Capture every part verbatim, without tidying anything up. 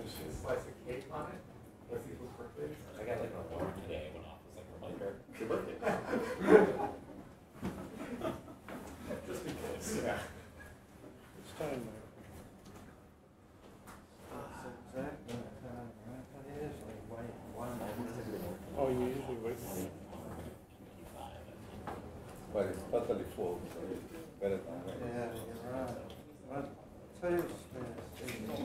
just a slice of cake on it. What's people's birthdays? I got like an alarm today. I went off. It's like reminder. Your birthday. Just in case. Yeah. It's time now. Oh, you usually wait for it. But it's totally full, so it's better than that. Yeah, you're right. Well, two spares.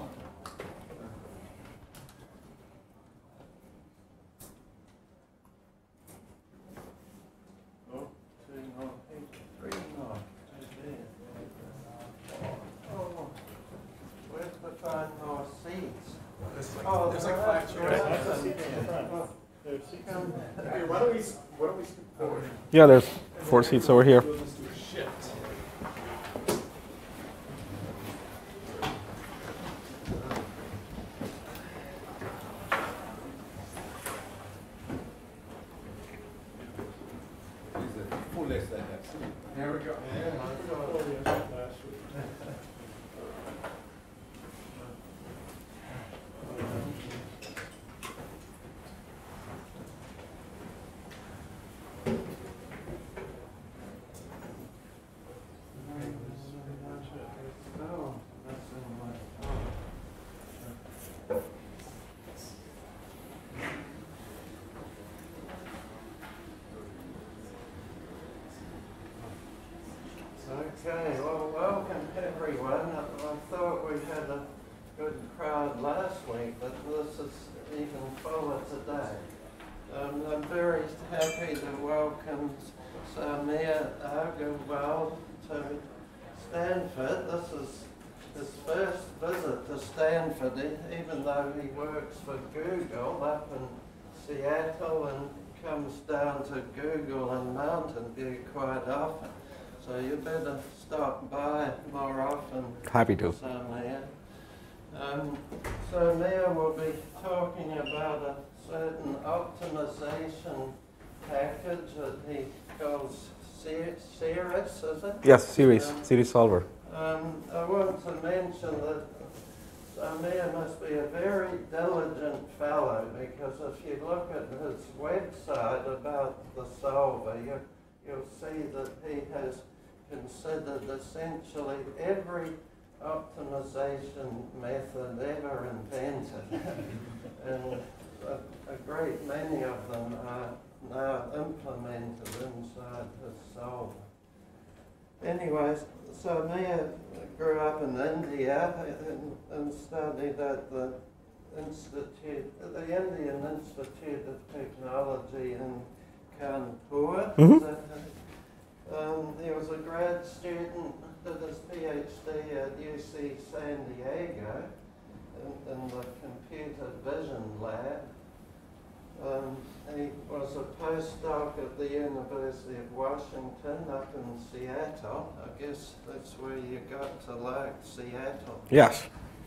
Oh, two more, eight, three more. Oh, where's the five more seats? There's like, Oh, there's like they're five right. chairs. They're That's right. a seat in the front. There's seats in the front. Hey, why don't we, why don't we scoot forward? Yeah, there's four seats over here. We'll just do a shift. It's the fullest I have seen. Here we go. Oh, yes, last week. Oh, that's in my Okay, well, welcome everyone. I, I thought we had a good crowd last week, but this is even fuller today. Um, I'm very happy to welcome Samir Agarwal to Stanford. This is his first visit to Stanford, e- even though he works for Google up in Seattle and comes down to Google in Mountain View quite often. So you better stop by more often. Happy to. Samir. Um, Samir will be talking about a certain optimization package that he calls Ceres, is it? Yes, Ceres, Um, Ceres Solver. Um, I want to mention that Samir must be a very diligent fellow, because if you look at his website about the solver, you, you'll see that he has considered essentially every optimization method ever invented. And a, a great many of them are now implemented inside his solver. Anyways, so Mia grew up in India and, and studied at the Institute, the Indian Institute of Technology in Kanpur. Mhm. Um, he was a grad student, did his PhD at U C San Diego in, in the computer vision lab. Um, he was a postdoc at the University of Washington up in Seattle. I guess that's where you got to like Seattle. Yes.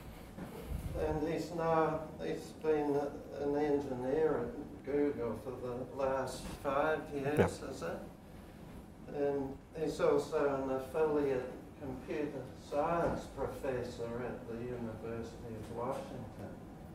And he's now, he's been an engineer at Google for the last five years, Yeah. is it? And he's also an affiliate computer science professor at the University of Washington.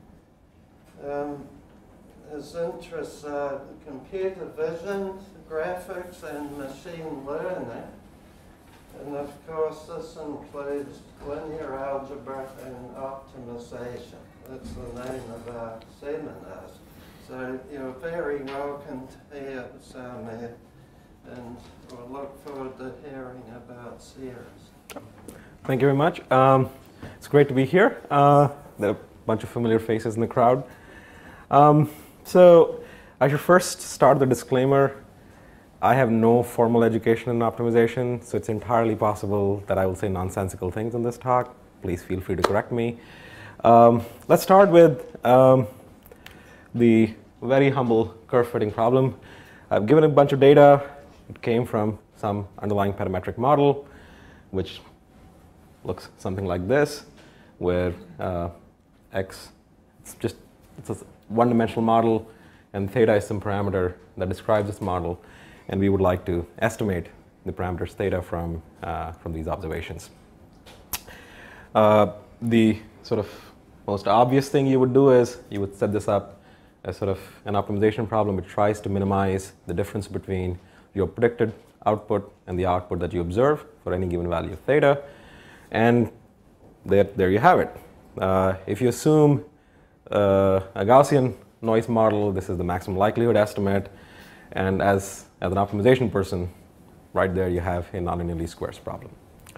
Um, his interests are computer vision, graphics, and machine learning. And of course, this includes linear algebra and optimization. That's the name of our seminars. So you're very welcome here, Samir, and we'll look forward to hearing about Ceres. Thank you very much. Um, it's great to be here. Uh, there are a bunch of familiar faces in the crowd. Um, so I should first start the disclaimer. I have no formal education in optimization, so it's entirely possible that I will say nonsensical things in this talk. Please feel free to correct me. Um, let's start with um, the very humble curve fitting problem. I've given a bunch of data. It came from some underlying parametric model, which looks something like this, where uh, x, it's just it's a one-dimensional model, and theta is some parameter that describes this model, and we would like to estimate the parameters theta from uh, from these observations. Uh, the sort of most obvious thing you would do is you would set this up as sort of an optimization problem which tries to minimize the difference between your predicted output and the output that you observe for any given value of theta. And there, there you have it. Uh, if you assume uh, a Gaussian noise model, this is the maximum likelihood estimate. And as, as an optimization person, right there you have a nonlinear least squares problem.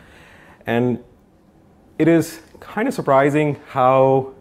And it is kind of surprising how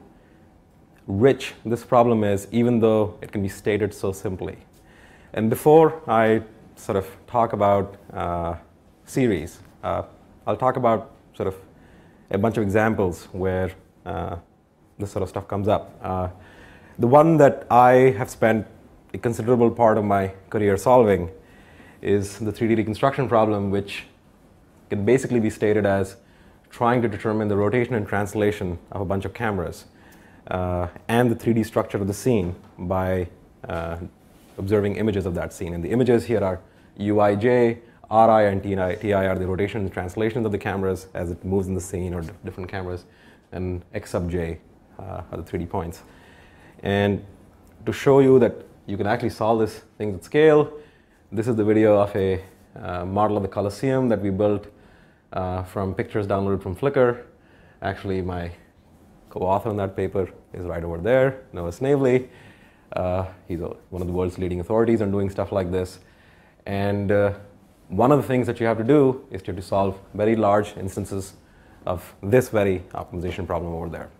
rich this problem is, even though it can be stated so simply. And before I sort of talk about uh, Ceres, uh, I'll talk about sort of a bunch of examples where uh, this sort of stuff comes up. Uh, the one that I have spent a considerable part of my career solving is the three D reconstruction problem, which can basically be stated as trying to determine the rotation and translation of a bunch of cameras uh, and the three D structure of the scene by uh, observing images of that scene. And the images here are U I J, R I, and T I, T I are the rotation and translations of the cameras as it moves in the scene, or different cameras, and X sub J uh, are the three D points. And to show you that you can actually solve this thing at scale, this is the video of a uh, model of the Colosseum that we built uh, from pictures downloaded from Flickr. Actually, my co-author on that paper is right over there, Noah Snavely. Uh, he's a, one of the world's leading authorities on doing stuff like this. And uh, one of the things that you have to do is to, to solve very large instances of this very optimization problem over there.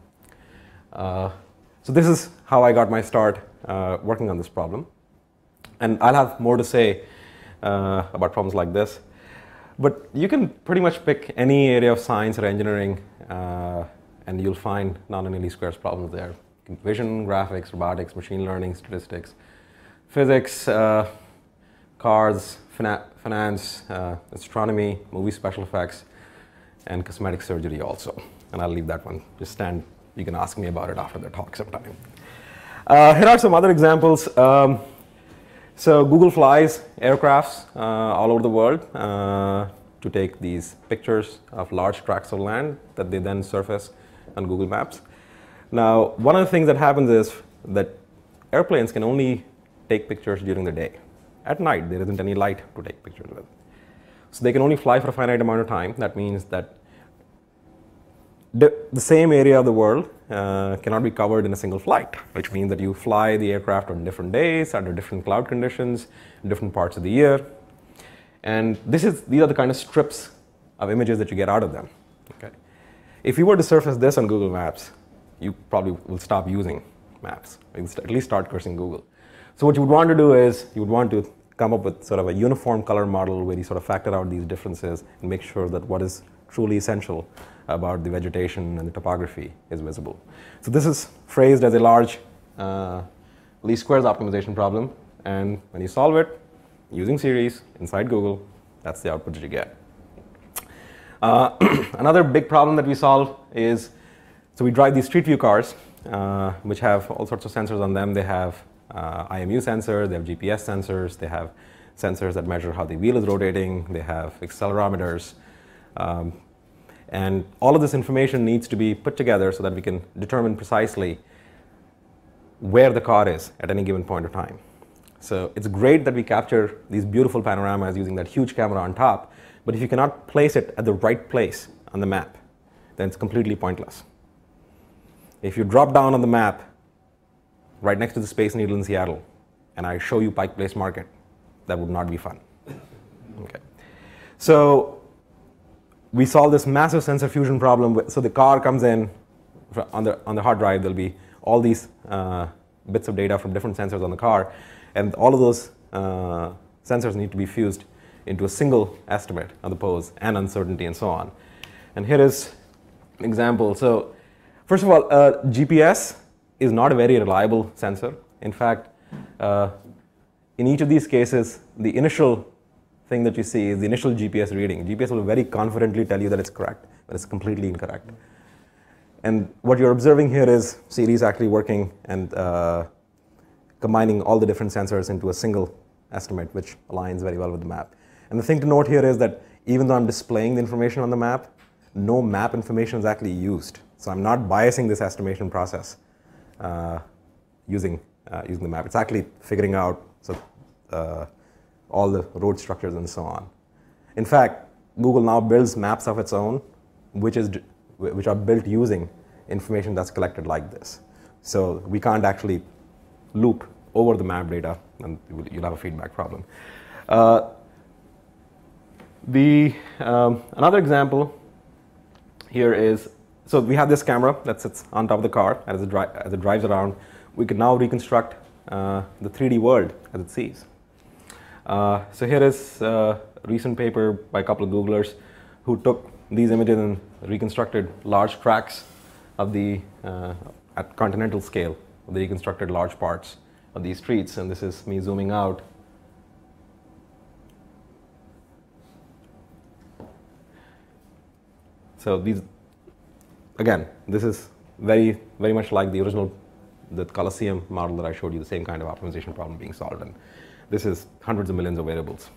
Uh, so this is how I got my start uh, working on this problem. And I'll have more to say uh, about problems like this. But you can pretty much pick any area of science or engineering, uh, and you'll find nonlinear least squares problems there. Vision, graphics, robotics, machine learning, statistics, physics, uh, cars, fina finance, uh, astronomy, movie special effects, and cosmetic surgery also. And I'll leave that one. Just stand. You can ask me about it after the talk sometime. Uh, here are some other examples. Um, so Google flies aircrafts uh, all over the world uh, to take these pictures of large tracts of land that they then surface on Google Maps. Now, one of the things that happens is that airplanes can only take pictures during the day. At night, there isn't any light to take pictures with. So they can only fly for a finite amount of time. That means that the, the same area of the world uh, cannot be covered in a single flight, which means that you fly the aircraft on different days, under different cloud conditions, different parts of the year. And this is, these are the kind of strips of images that you get out of them. Okay. If you were to surface this on Google Maps, you probably will stop using maps, at least start cursing Google. So what you would want to do is you would want to come up with sort of a uniform color model where you sort of factor out these differences and make sure that what is truly essential about the vegetation and the topography is visible. So this is phrased as a large uh, least squares optimization problem, and when you solve it using Ceres inside Google, that's the output that you get. Uh, another big problem that we solve is, so we drive these street view cars, uh, which have all sorts of sensors on them. They have uh, I M U sensors, they have G P S sensors, they have sensors that measure how the wheel is rotating, they have accelerometers. Um, and all of this information needs to be put together so that we can determine precisely where the car is at any given point of time. So it's great that we capture these beautiful panoramas using that huge camera on top, but if you cannot place it at the right place on the map, then it's completely pointless. If you drop down on the map right next to the Space Needle in Seattle, and I show you Pike Place Market, that would not be fun. Okay. So we solve this massive sensor fusion problem. So the car comes in, on the, on the hard drive, there'll be all these uh, bits of data from different sensors on the car, and all of those uh, sensors need to be fused into a single estimate of the pose and uncertainty and so on. And here is an example. So first of all, uh, G P S is not a very reliable sensor. In fact, uh, in each of these cases, the initial thing that you see is the initial G P S reading. G P S will very confidently tell you that it's correct, but it's completely incorrect. And what you're observing here is Ceres actually working and uh, combining all the different sensors into a single estimate, which aligns very well with the map. And the thing to note here is that even though I'm displaying the information on the map, no map information is actually used. So I'm not biasing this estimation process uh, using, uh, using the map. It's actually figuring out so, uh, all the road structures and so on. In fact, Google now builds maps of its own, which, is, which are built using information that's collected like this. So we can't actually loop over the map data, and you'll have a feedback problem. Uh, the, um, another example here is, so we have this camera that sits on top of the car. As it, dri as it drives around, we can now reconstruct uh, the three D world as it sees. Uh, so here is a recent paper by a couple of Googlers who took these images and reconstructed large tracts of the, uh, at continental scale, they reconstructed large parts of these streets. And this is me zooming out. So these, again, this is very, very much like the original, the Colosseum model that I showed you, the same kind of optimization problem being solved. And this is hundreds of millions of variables.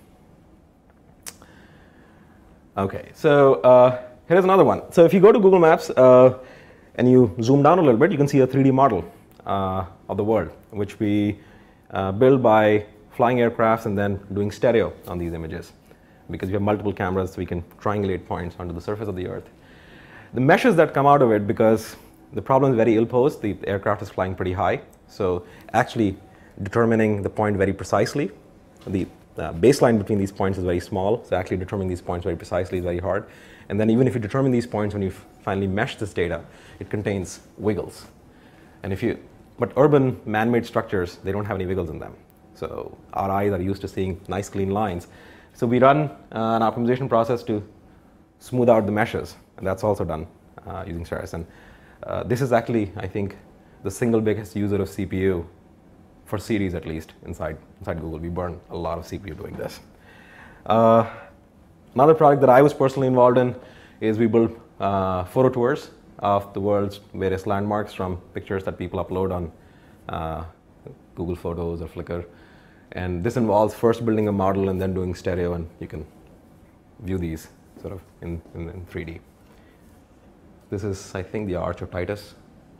Okay, so uh, here's another one. So if you go to Google Maps uh, and you zoom down a little bit, you can see a three D model uh, of the world, which we uh, build by flying aircrafts and then doing stereo on these images. Because we have multiple cameras, so we can triangulate points onto the surface of the Earth. The meshes that come out of it, because the problem is very ill-posed, the aircraft is flying pretty high, so actually determining the point very precisely, the uh, baseline between these points is very small, so actually determining these points very precisely is very hard. And then even if you determine these points, when you finally mesh this data, it contains wiggles. And if you, but urban man-made structures, they don't have any wiggles in them. So our eyes are used to seeing nice clean lines. So we run uh, an optimization process to smooth out the meshes, and that's also done uh, using Ceres. And uh, this is actually, I think, the single biggest user of C P U for Ceres, at least inside inside Google. We burn a lot of C P U doing this. Uh, another project that I was personally involved in is we built uh, PhotoTours of the world's various landmarks from pictures that people upload on uh, Google Photos or Flickr. And this involves first building a model and then doing stereo, and you can view these sort of in, in, in three D. This is, I think, the Arch of Titus.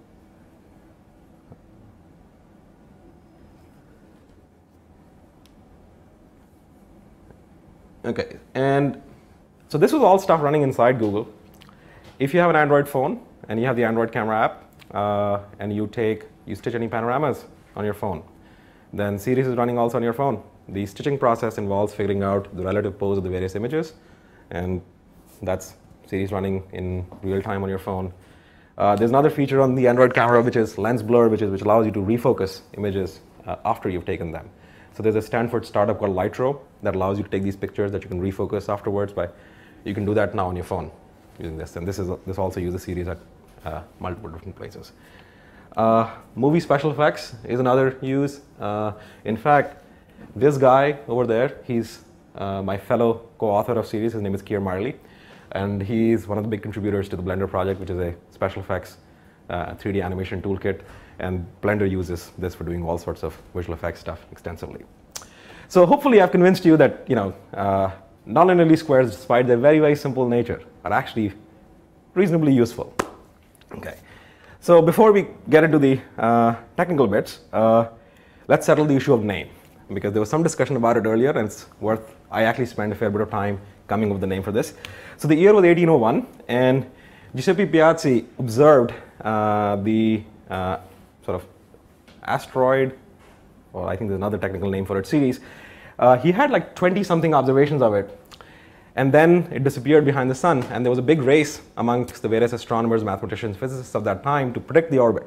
Okay, and so this was all stuff running inside Google. If you have an Android phone and you have the Android camera app, uh, and you take, you stitch any panoramas on your phone, then Ceres is running also on your phone. The stitching process involves figuring out the relative pose of the various images, and that's Ceres running in real time on your phone. Uh, there's another feature on the Android camera, which is lens blur, which is which allows you to refocus images uh, after you've taken them. So there's a Stanford startup called Lightro that allows you to take these pictures that you can refocus afterwards. By you can do that now on your phone using this, and this is this also uses Ceres at uh, multiple different places. Uh, movie special effects is another use. Uh, in fact, this guy over there, he's uh, my fellow co-author of Ceres. His name is Keir Marley, and he's one of the big contributors to the Blender project, which is a special effects uh, three D animation toolkit. And Blender uses this for doing all sorts of visual effects stuff extensively. So hopefully I've convinced you that you know uh, nonlinear least squares, despite their very, very simple nature, are actually reasonably useful. Okay. So before we get into the uh, technical bits, uh, let's settle the issue of name, because there was some discussion about it earlier, and it's worth, I actually spent a fair bit of time coming up with the name for this. So the year was eighteen oh one, and Giuseppe Piazzi observed uh, the uh, sort of asteroid, or I think there's another technical name for it, Ceres. Uh, he had like twenty something observations of it. And then it disappeared behind the sun, and there was a big race amongst the various astronomers, mathematicians, physicists of that time to predict the orbit.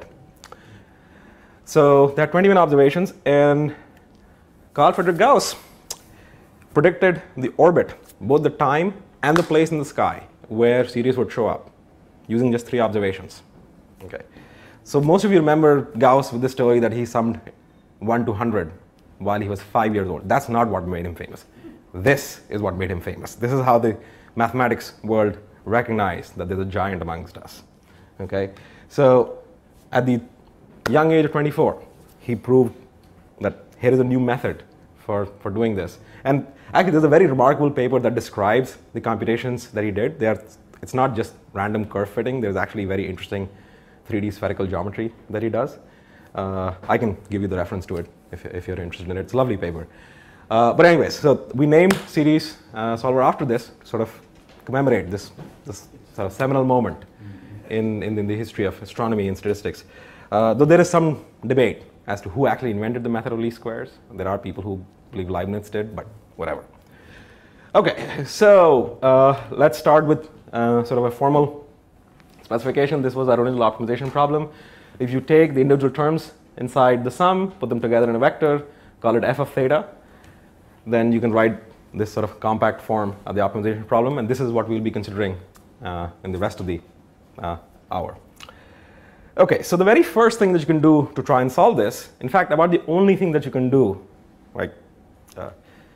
So there are twenty-one observations, and Carl Friedrich Gauss predicted the orbit, both the time and the place in the sky where Ceres would show up, using just three observations. Okay. So most of you remember Gauss with the story that he summed one to one hundred while he was five years old. That's not what made him famous. This is what made him famous. This is how the mathematics world recognized that there's a giant amongst us. Okay? So at the young age of twenty-four, he proved that here is a new method for, for doing this. And actually, there's a very remarkable paper that describes the computations that he did. They are it's not just random curve fitting. There's actually very interesting three D spherical geometry that he does. Uh, I can give you the reference to it if, if you're interested in it. It's a lovely paper. Uh, but anyways, so we named Ceres uh, Solver after this to sort of commemorate this, this sort of seminal moment in, in, in the history of astronomy and statistics. Uh, though there is some debate as to who actually invented the method of least squares. There are people who believe Leibniz did, but whatever. Okay, so uh, let's start with uh, sort of a formal specification. This was our original optimization problem. If you take the individual terms inside the sum, put them together in a vector, call it f of theta, then you can write this sort of compact form of the optimization problem, and this is what we'll be considering uh, in the rest of the uh, hour. Okay, so the very first thing that you can do to try and solve this, in fact, about the only thing that you can do, like uh,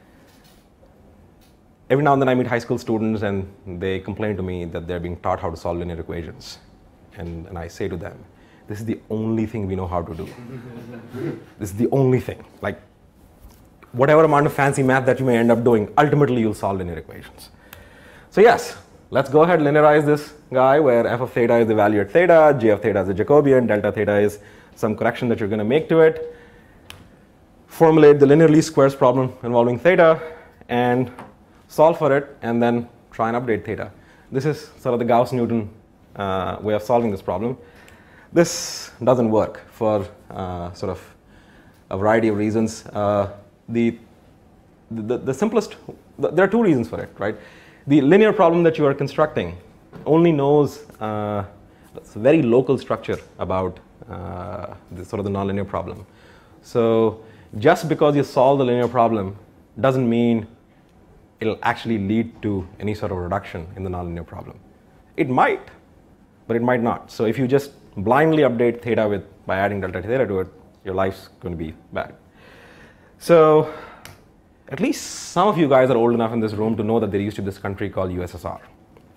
every now and then I meet high school students and they complain to me that they're being taught how to solve linear equations. And, and I say to them, this is the only thing we know how to do. This is the only thing. Like, whatever amount of fancy math that you may end up doing, ultimately you'll solve linear equations. So yes, let's go ahead and linearize this guy where f of theta is the value at theta, g of theta is a Jacobian, delta theta is some correction that you're going to make to it. Formulate the linear least squares problem involving theta and solve for it, and then try and update theta. This is sort of the Gauss-Newton uh, way of solving this problem. This doesn't work for uh, sort of a variety of reasons. Uh, the, the, the simplest, the, there are two reasons for it, right? The linear problem that you are constructing only knows uh, a very local structure about uh, the, sort of the nonlinear problem. So just because you solve the linear problem doesn't mean it'll actually lead to any sort of reduction in the nonlinear problem. It might, but it might not. So if you just blindly update theta with by adding delta theta to it, your life's going to be bad. So at least some of you guys are old enough in this room to know that there used to be this country called U S S R.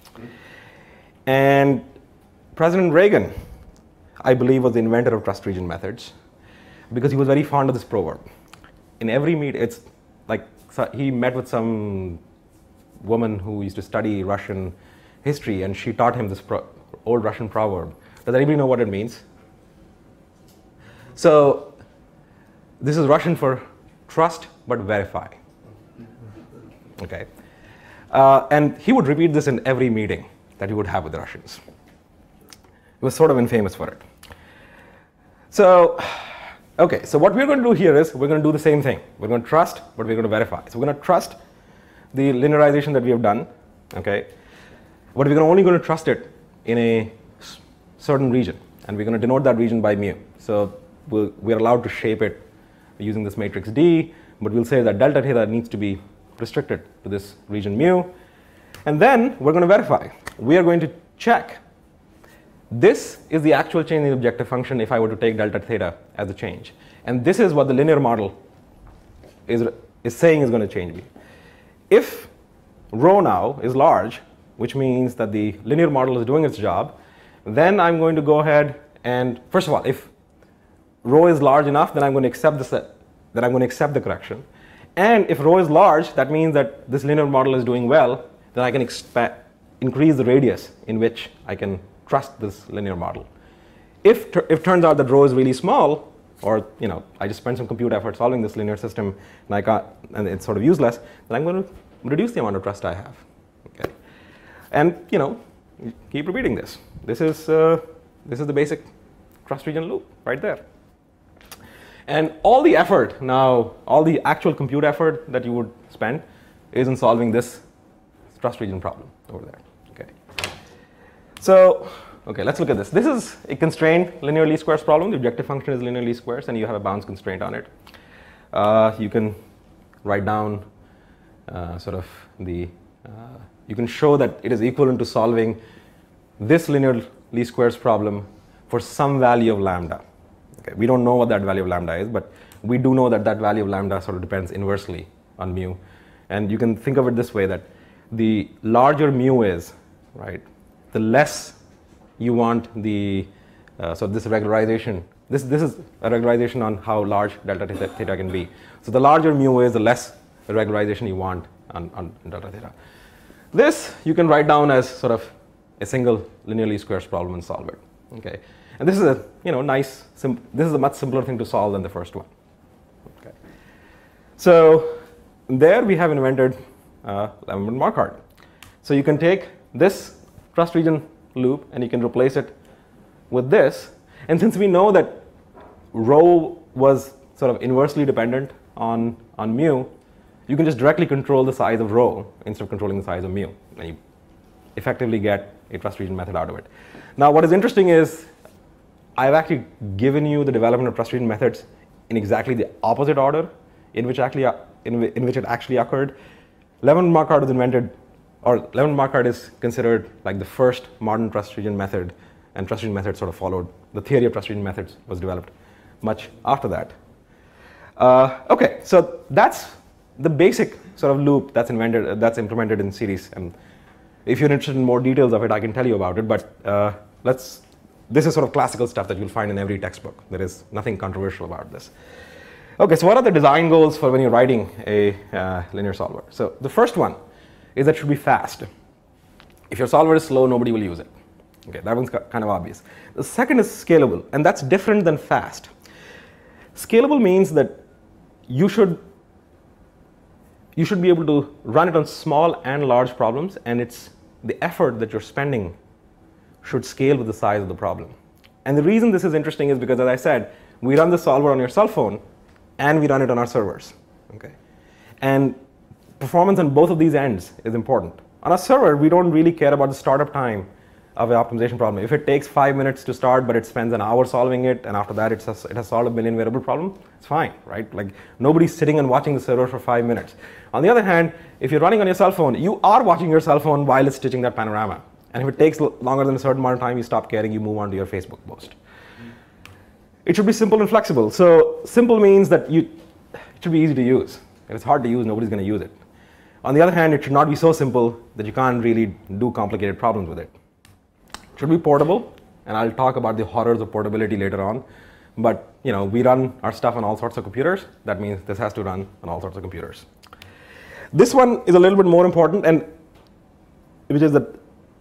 And President Reagan, I believe, was the inventor of trust region methods because he was very fond of this proverb. In every meet, it's like so he met with some woman who used to study Russian history, and she taught him this pro old Russian proverb. Does anybody know what it means? So this is Russian for trust but verify. Okay, uh, and he would repeat this in every meeting that he would have with the Russians. He was sort of infamous for it. So, okay, so what we're going to do here is we're going to do the same thing. We're going to trust, but we're going to verify. So we're going to trust the linearization that we have done, okay, but we're only going to trust it in a certain region, and we're going to denote that region by mu. So we'll, we're allowed to shape it using this matrix D, but we'll say that delta theta needs to be restricted to this region mu. And then we're going to verify. We are going to check. This is the actual change in the objective function if I were to take delta theta as a change. And this is what the linear model is, is saying is going to change me. If rho now is large, which means that the linear model is doing its job, then I'm going to go ahead and, first of all, if rho is large enough, then I'm going to accept the set, then I'm going to accept the correction. And if rho is large, that means that this linear model is doing well, then I can expect, increase the radius in which I can trust this linear model. If if it turns out that rho is really small, or you know, I just spent some compute effort solving this linear system and I got and it's sort of useless, then I'm going to reduce the amount of trust I have. Okay, and you know, keep repeating this. This is uh, this is the basic trust region loop right there. And all the effort now, all the actual compute effort that you would spend is in solving this trust region problem over there. Okay. So, okay, let's look at this. This is a constrained linear least squares problem. The objective function is linear least squares, and you have a bounds constraint on it. Uh, you can write down uh, sort of the, uh, you can show that it is equivalent to solving this linear least squares problem for some value of lambda. Okay, we don't know what that value of lambda is, but we do know that that value of lambda sort of depends inversely on mu. And you can think of it this way, that the larger mu is, right, the less you want the, uh, so this regularization, this, this is a regularization on how large delta theta, theta can be. So the larger mu is, the less regularization you want on, on delta theta. This you can write down as sort of a single linear least squares problem and solve it. Okay, and this is a you know nice. Sim this is a much simpler thing to solve than the first one. Okay, so there we have invented uh, Lemon-Marquardt. So you can take this trust region loop and you can replace it with this. And since we know that rho was sort of inversely dependent on on mu, you can just directly control the size of rho instead of controlling the size of mu, and you effectively get a trust region method out of it. Now, what is interesting is I've actually given you the development of trust region methods in exactly the opposite order in which actually in, in which it actually occurred. Lemon-Marquardt was invented, or Lemon-Marquardt is considered like the first modern trust region method, and trust region methods sort of followed. The theory of trust region methods was developed much after that. Uh, okay, so that's the basic sort of loop that's invented, uh, that's implemented in Ceres. And if you're interested in more details of it, I can tell you about it. But uh, let's. This is sort of classical stuff that you'll find in every textbook. There is nothing controversial about this. Okay, so what are the design goals for when you're writing a uh, linear solver? So the first one is that it should be fast. If your solver is slow, nobody will use it. Okay, that one's kind of obvious. The second is scalable, and that's different than fast. Scalable means that you should you should be able to run it on small and large problems, and it's the effort that you're spending should scale with the size of the problem. And the reason this is interesting is because, as I said, we run the solver on your cell phone and we run it on our servers. Okay? And performance on both of these ends is important. On a server, we don't really care about the startup time of an optimization problem. If it takes five minutes to start, but it spends an hour solving it, and after that it's a, it has solved a million variable problem, it's fine, right? Like nobody's sitting and watching the server for five minutes. On the other hand, if you're running on your cell phone, you are watching your cell phone while it's stitching that panorama. And if it takes longer than a certain amount of time, you stop caring, you move on to your Facebook post. It should be simple and flexible. So simple means that you, it should be easy to use. If it's hard to use, nobody's going to use it. On the other hand, it should not be so simple that you can't really do complicated problems with it. It should be portable, and I'll talk about the horrors of portability later on. But you know, we run our stuff on all sorts of computers. That means this has to run on all sorts of computers. This one is a little bit more important, and which is that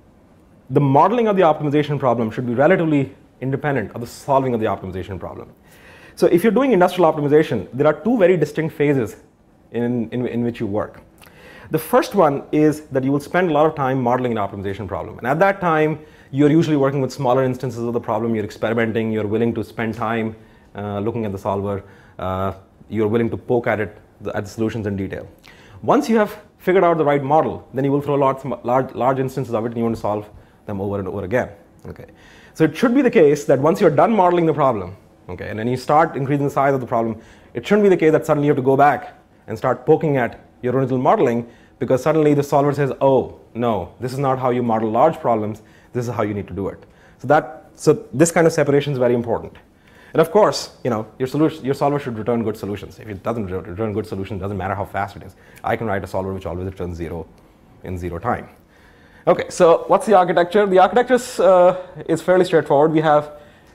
the modeling of the optimization problem should be relatively independent of the solving of the optimization problem. So if you're doing industrial optimization, there are two very distinct phases in, in, in which you work. The first one is that you will spend a lot of time modeling an optimization problem. And at that time, you're usually working with smaller instances of the problem. You're experimenting. You're willing to spend time uh, looking at the solver. Uh, you're willing to poke at it, the, at the solutions in detail. Once you have figured out the right model, then you will throw lots, large, large instances of it, and you want to solve them over and over again. Okay. So it should be the case that once you're done modeling the problem, okay, and then you start increasing the size of the problem, it shouldn't be the case that suddenly you have to go back and start poking at your original modeling, because suddenly the solver says, oh, no, this is not how you model large problems. This is how you need to do it. So that, so this kind of separation is very important. And of course, you know, your solution, your solver should return good solutions. If it doesn't return good solutions, it doesn't matter how fast it is. I can write a solver which always returns zero in zero time. Okay, so what's the architecture? The architecture is, uh, is fairly straightforward. We have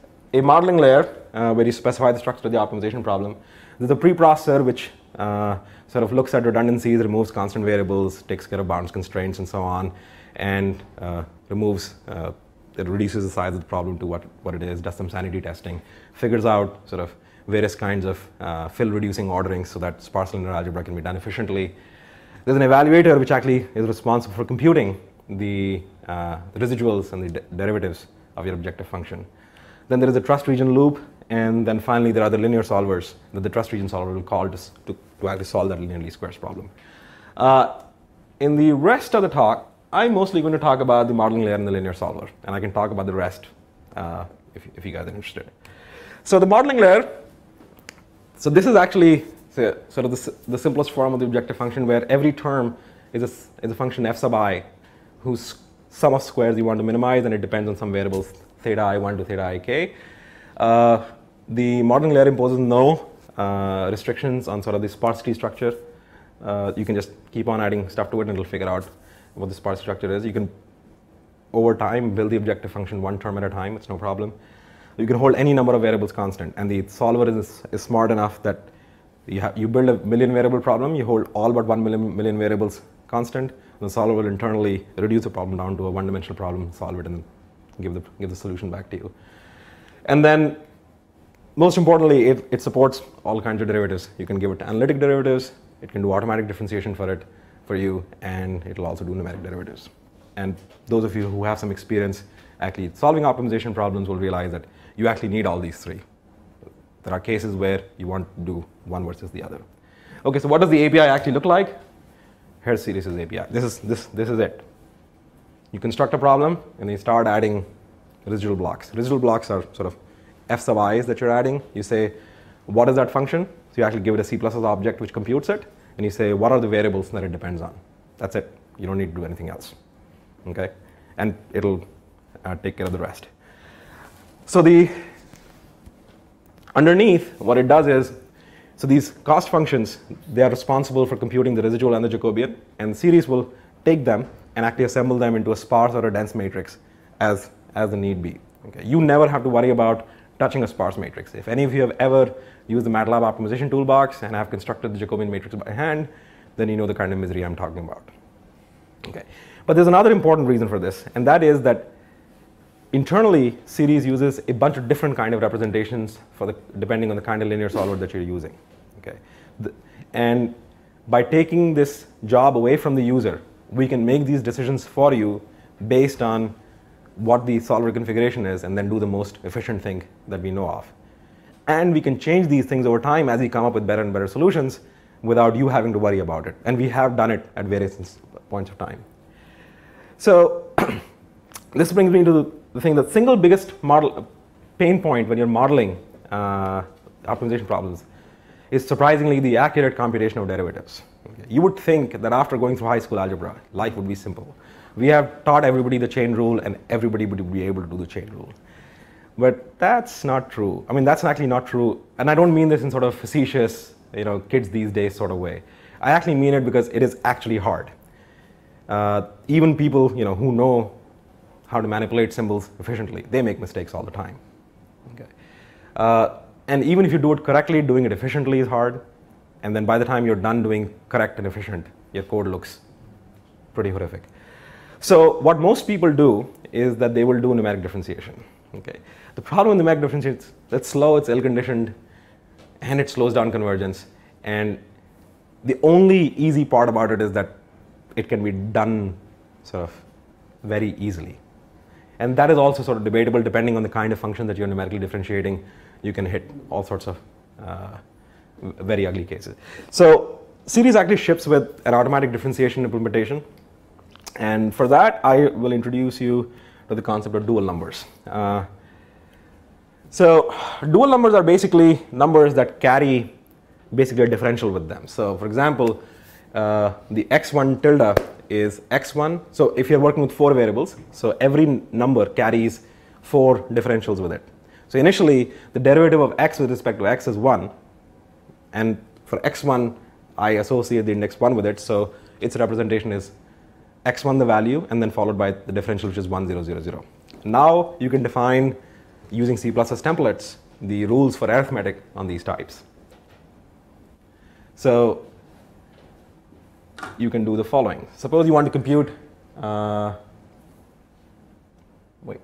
a modeling layer uh, where you specify the structure of the optimization problem. There's a preprocessor which uh, sort of looks at redundancies, removes constant variables, takes care of bounds constraints, and so on, and uh, removes, uh, it reduces the size of the problem to what, what it is, does some sanity testing, figures out sort of various kinds of uh, fill reducing ordering so that sparse linear algebra can be done efficiently. There's an evaluator which actually is responsible for computing the, uh, the residuals and the de derivatives of your objective function. Then there is a trust region loop, and then finally there are the linear solvers that the trust region solver will call to, to, to actually solve that linear least squares problem. Uh, in the rest of the talk, I'm mostly going to talk about the modeling layer and the linear solver, and I can talk about the rest uh, if, if you guys are interested. So the modeling layer, so this is actually so, sort of the, the simplest form of the objective function, where every term is a, is a function f sub I whose sum of squares you want to minimize, and it depends on some variables theta I one to theta I k. Uh, the modeling layer imposes no uh, restrictions on sort of the sparsity structure. Uh, you can just keep on adding stuff to it, and it'll figure out what the sparsity structure is. You can, over time, build the objective function one term at a time. It's no problem. You can hold any number of variables constant, and the solver is, is smart enough that you, have, you build a million variable problem, you hold all but one million, million variables constant. The solver will internally reduce the problem down to a one-dimensional problem, solve it, and give the, give the solution back to you. And then, most importantly, it, it supports all kinds of derivatives. You can give it analytic derivatives, it can do automatic differentiation for it, for you, and it'll also do numeric derivatives. And those of you who have some experience actually solving optimization problems will realize that you actually need all these three. There are cases where you want to do one versus the other. Okay, so what does the A P I actually look like? Here's Ceres' A P I. This is, this, this is it. You construct a problem, and you start adding residual blocks. Residual blocks are sort of f sub i's that you're adding. You say, what is that function? So you actually give it a C plus plus object which computes it, and you say, what are the variables that it depends on? That's it. You don't need to do anything else. Okay? And it'll uh, take care of the rest. So the underneath, what it does is, so these cost functions, they are responsible for computing the residual and the Jacobian, and Ceres will take them and actually assemble them into a sparse or a dense matrix as, as the need be. Okay? You never have to worry about touching a sparse matrix. If any of you have ever used the MATLAB optimization toolbox and have constructed the Jacobian matrix by hand, then you know the kind of misery I'm talking about. Okay. But there's another important reason for this, and that is that internally, Ceres uses a bunch of different kind of representations for the, depending on the kind of linear solver that you're using. Okay. The, and by taking this job away from the user, we can make these decisions for you based on what the solver configuration is, and then do the most efficient thing that we know of. And we can change these things over time as we come up with better and better solutions without you having to worry about it. And we have done it at various points of time. So this brings me to the, the thing, the single biggest model pain point when you're modeling uh, optimization problems is surprisingly the accurate computation of derivatives. Okay. You would think that after going through high school algebra, life would be simple. We have taught everybody the chain rule, and everybody would be able to do the chain rule. But that's not true. I mean, that's actually not true. And I don't mean this in sort of facetious, you know, kids these days sort of way. I actually mean it because it is actually hard. Uh, even people, you know, who know how to manipulate symbols efficiently, they make mistakes all the time. Okay. Uh, and even if you do it correctly, doing it efficiently is hard. And then by the time you're done doing correct and efficient, your code looks pretty horrific. So what most people do is that they will do numeric differentiation. Okay. The problem with numeric differentiation is it's slow, it's ill-conditioned, and it slows down convergence. And the only easy part about it is that it can be done sort of very easily. And that is also sort of debatable depending on the kind of function that you're numerically differentiating. You can hit all sorts of uh, very ugly cases. So Ceres actually ships with an automatic differentiation implementation. And for that, I will introduce you to the concept of dual numbers. Uh, so dual numbers are basically numbers that carry basically a differential with them. So for example, uh, the x one tilde is x one. So if you're working with four variables, so every number carries four differentials with it. So initially, the derivative of x with respect to x is one. And for x one, I associate the index one with it. So its representation is x one the value, and then followed by the differential, which is one, zero, zero, zero. Now you can define, using C plus plus templates, the rules for arithmetic on these types. So you can do the following. Suppose you want to compute, uh, wait.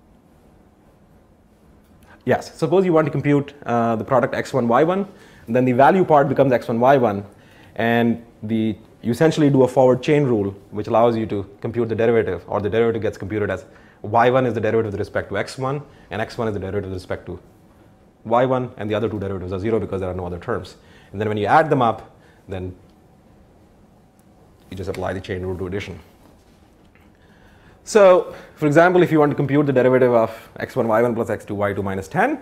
Yes, suppose you want to compute uh, the product x one, y one, and then the value part becomes x one, y one, and the you essentially do a forward chain rule, which allows you to compute the derivative, or the derivative gets computed as y one is the derivative with respect to x one, and x one is the derivative with respect to y one, and the other two derivatives are zero because there are no other terms. And then when you add them up, then you just apply the chain rule to addition. So, for example, if you want to compute the derivative of x one, y one plus x two, y two minus ten,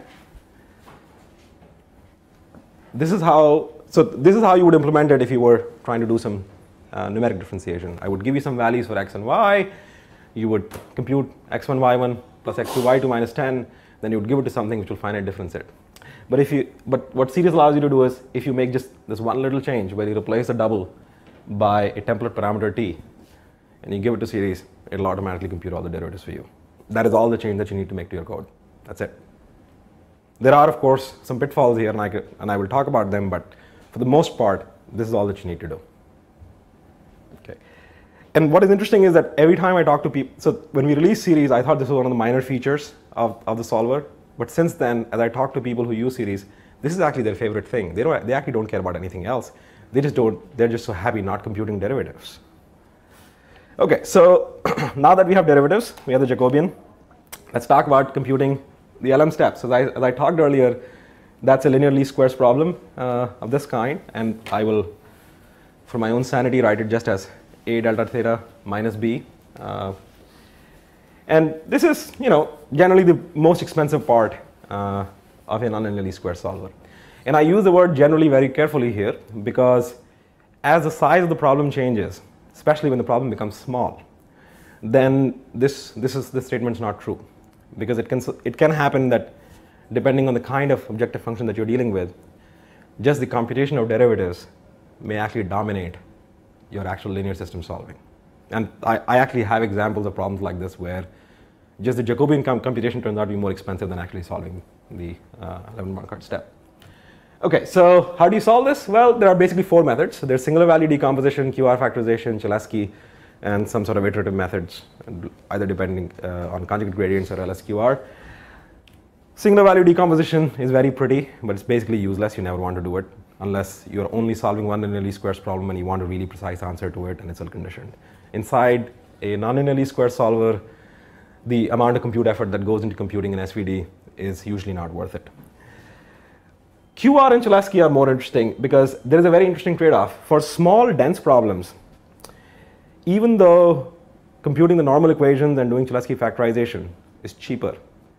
this is how, so this is how you would implement it if you were trying to do some uh, numeric differentiation. I would give you some values for x and y. You would compute x one, y one plus x two, y two minus ten. Then you would give it to something which will finite difference it. But if you, but what Ceres allows you to do is, if you make just this one little change where you replace a double by a template parameter t, and you give it to Ceres, it'll automatically compute all the derivatives for you. That is all the change that you need to make to your code. That's it. There are, of course, some pitfalls here, and I, could, and I will talk about them, but for the most part, this is all that you need to do. Okay. and what is interesting is that every time I talk to people, so when we released Ceres, I thought this was one of the minor features of, of the solver. But since then, as I talk to people who use Ceres, this is actually their favorite thing. They, don't, they actually don't care about anything else. They just don't, they're just so happy not computing derivatives. Okay, so now that we have derivatives, we have the Jacobian. Let's talk about computing the L M steps. As I, as I talked earlier, that's a linear least squares problem uh, of this kind. And I will, for my own sanity, write it just as A delta theta minus B. Uh, and this is, you know, generally the most expensive part uh, of a nonlinear least squares solver. And I use the word generally very carefully here because as the size of the problem changes, especially when the problem becomes small, then this, this, is, this statement is not true. Because it can, it can happen that depending on the kind of objective function that you're dealing with, just the computation of derivatives may actually dominate your actual linear system solving. And I, I actually have examples of problems like this where just the Jacobian com computation turns out to be more expensive than actually solving the uh, eleven-Markov step. Okay, so how do you solve this? Well, there are basically four methods. So there's singular value decomposition, Q R factorization, Cholesky, and some sort of iterative methods, either depending uh, on conjugate gradients or L S Q R. Singular value decomposition is very pretty, but it's basically useless. You never want to do it unless you're only solving one linear least squares problem and you want a really precise answer to it and it's ill-conditioned. Inside a nonlinear least squares solver, the amount of compute effort that goes into computing an S V D is usually not worth it. Q R and Cholesky are more interesting because there is a very interesting trade-off. For small, dense problems, even though computing the normal equations and doing Cholesky factorization is cheaper,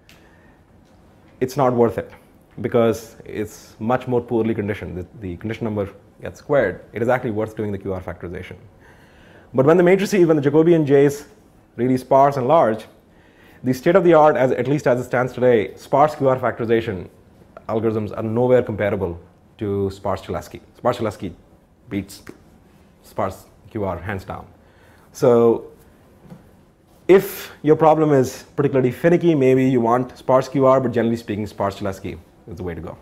it's not worth it because it's much more poorly conditioned. The, the condition number gets squared. It is actually worth doing the Q R factorization. But when the matrices, when the Jacobian J is really sparse and large, the state of the art, as, at least as it stands today, sparse Q R factorization algorithms are nowhere comparable to sparse Cholesky. Sparse Cholesky beats sparse Q R hands down. So if your problem is particularly finicky, maybe you want sparse Q R, but generally speaking, sparse Cholesky is the way to go.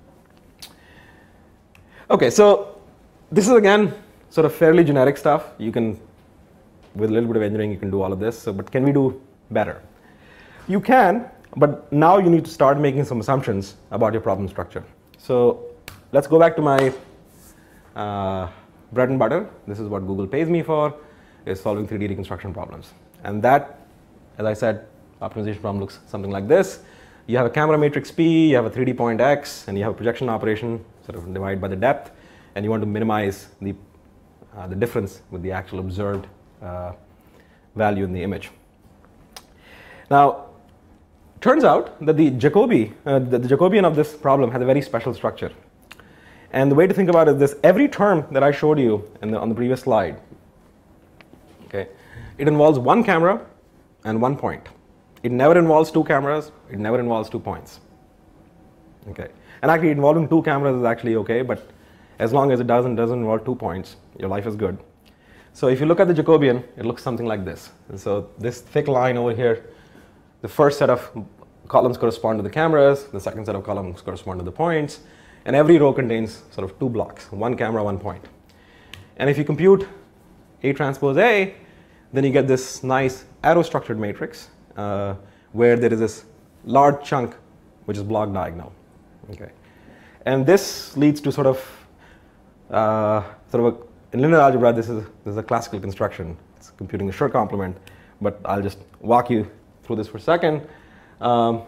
Okay, so this is again sort of fairly generic stuff. You can, with a little bit of engineering, you can do all of this. So, but can we do better? You can, but now you need to start making some assumptions about your problem structure. So let's go back to my uh, bread and butter. This is what Google pays me for, is solving three D reconstruction problems. And that, as I said, optimization problem looks something like this. You have a camera matrix P, you have a three D point X, and you have a projection operation, sort of divide by the depth, and you want to minimize the, uh, the difference with the actual observed uh, value in the image. Now, turns out that the Jacobi, uh, the, the Jacobian of this problem has a very special structure. And the way to think about it is this: every term that I showed you in the, on the previous slide, okay, it involves one camera and one point. It never involves two cameras. It never involves two points. Okay, and actually involving two cameras is actually okay, but as long as it doesn't doesn't involve two points, your life is good. So if you look at the Jacobian, it looks something like this. And so this thick line over here, the first set of columns correspond to the cameras, the second set of columns correspond to the points, and every row contains sort of two blocks, one camera, one point. And if you compute A transpose A, then you get this nice arrow-structured matrix uh, where there is this large chunk which is block diagonal. Okay, and this leads to sort of uh, sort of a, in linear algebra. This is this is a classical construction. It's computing the Schur complement, but I'll just walk you through this for a second. Um,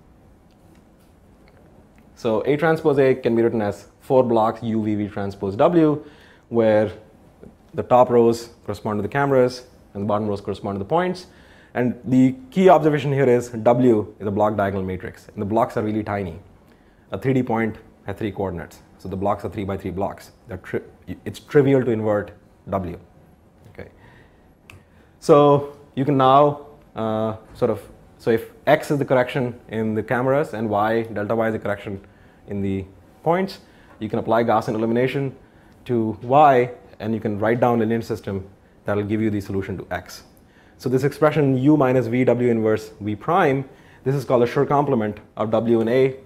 so A transpose A can be written as four blocks U V V transpose W, where the top rows correspond to the cameras and the bottom rows correspond to the points. And the key observation here is W is a block diagonal matrix, and the blocks are really tiny. A three D point has three coordinates, so the blocks are three by three blocks. They're tri it's trivial to invert W. Okay, so you can now uh, sort of, so if X is the correction in the cameras and Y, delta Y is the correction in the points, you can apply Gaussian elimination to Y, and you can write down a linear system that will give you the solution to X. So this expression U minus V W inverse V prime, this is called a Schur complement of W and A.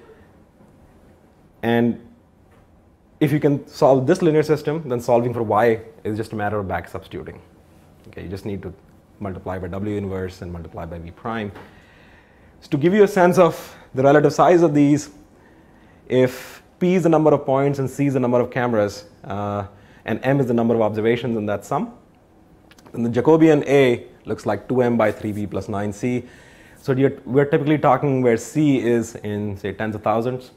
And if you can solve this linear system, then solving for Y is just a matter of back substituting. Okay, you just need to multiply by W inverse and multiply by V prime. So to give you a sense of the relative size of these, if P is the number of points and C is the number of cameras, uh, and M is the number of observations in that sum, then the Jacobian A looks like two M by three B plus nine C. So you're, we're typically talking where C is in, say, tens of thousands,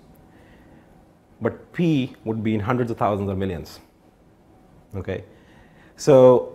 but P would be in hundreds of thousands or millions. Okay, so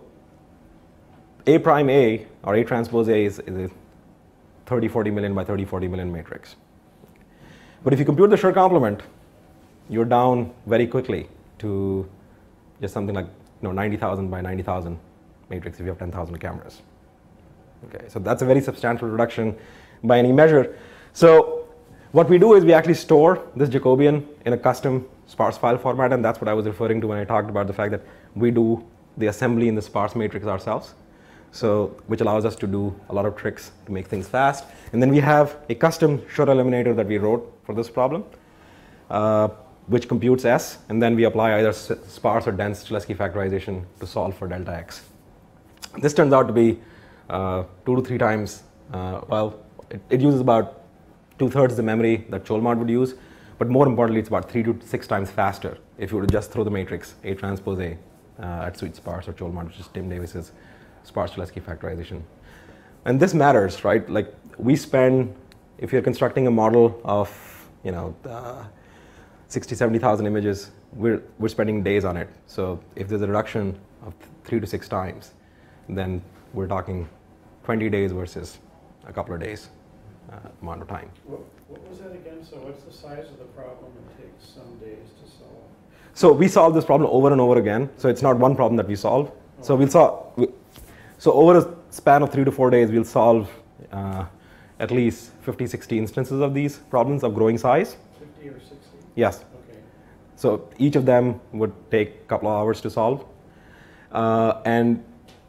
A prime A, or A transpose A, is, is a thirty, forty million by thirty, forty million matrix. But if you compute the Schur complement, you're down very quickly to just something like, you know, ninety thousand by ninety thousand matrix if you have ten thousand cameras. Okay, so that's a very substantial reduction by any measure. So what we do is we actually store this Jacobian in a custom sparse file format, and that's what I was referring to when I talked about the fact that we do the assembly in the sparse matrix ourselves, so which allows us to do a lot of tricks to make things fast. And then we have a custom Schur eliminator that we wrote for this problem, uh, which computes S, and then we apply either sparse or dense Cholesky factorization to solve for delta X. This turns out to be uh, two to three times, uh, well, it, it uses about two-thirds the memory that Cholmod would use, but more importantly, it's about three to six times faster if you were to just throw the matrix A transpose A uh, at sweet sparse or Cholmod, which is Tim Davis's sparse Cholesky factorization. And this matters, right? Like, we spend, if you're constructing a model of, you know, uh, sixty, seventy thousand images, we're, we're spending days on it. So if there's a reduction of three to six times, then we're talking twenty days versus a couple of days uh, amount of time. What, what was that again? So what's the size of the problem it takes some days to solve? So we solve this problem over and over again. So it's not one problem that we solve. Oh. So we'll solve. We, so over a span of three to four days, we'll solve uh, at least fifty, sixty instances of these problems of growing size. fifty or sixty? Yes. Okay. So each of them would take a couple of hours to solve. Uh, and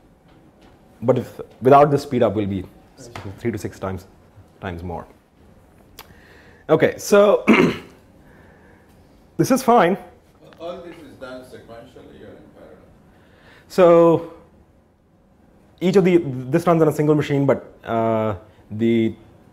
but if without this speed up, will be three to six times times more. Okay, so this is fine. All this is done sequentially or in parallel? So each of the, this runs on a single machine, but uh, the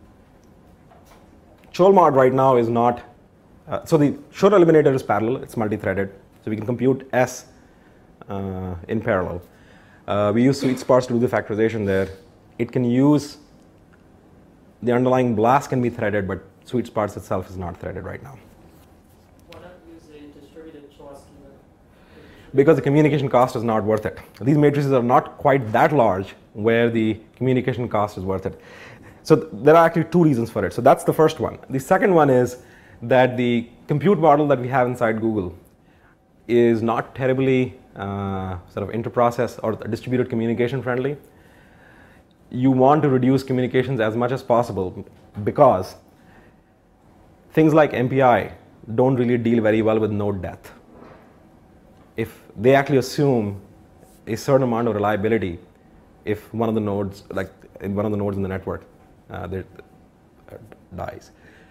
Cholmod right now is not, uh, so the Schur eliminator is parallel, it's multi-threaded, so we can compute S uh, in parallel. Uh, we use sweet sparse to do the factorization there. It can use, the underlying blast can be threaded, but sweet sparse itself is not threaded right now. Why not use a distributed Cholesky? Because the communication cost is not worth it. These matrices are not quite that large where the communication cost is worth it. So th there are actually two reasons for it. So that's the first one. The second one is that the compute model that we have inside Google is not terribly uh, sort of interprocess or distributed communication friendly. You want to reduce communications as much as possible because things like M P I don't really deal very well with node death. If they actually assume a certain amount of reliability, if one of the nodes, like in one of the nodes in the network, uh, there, uh, dies.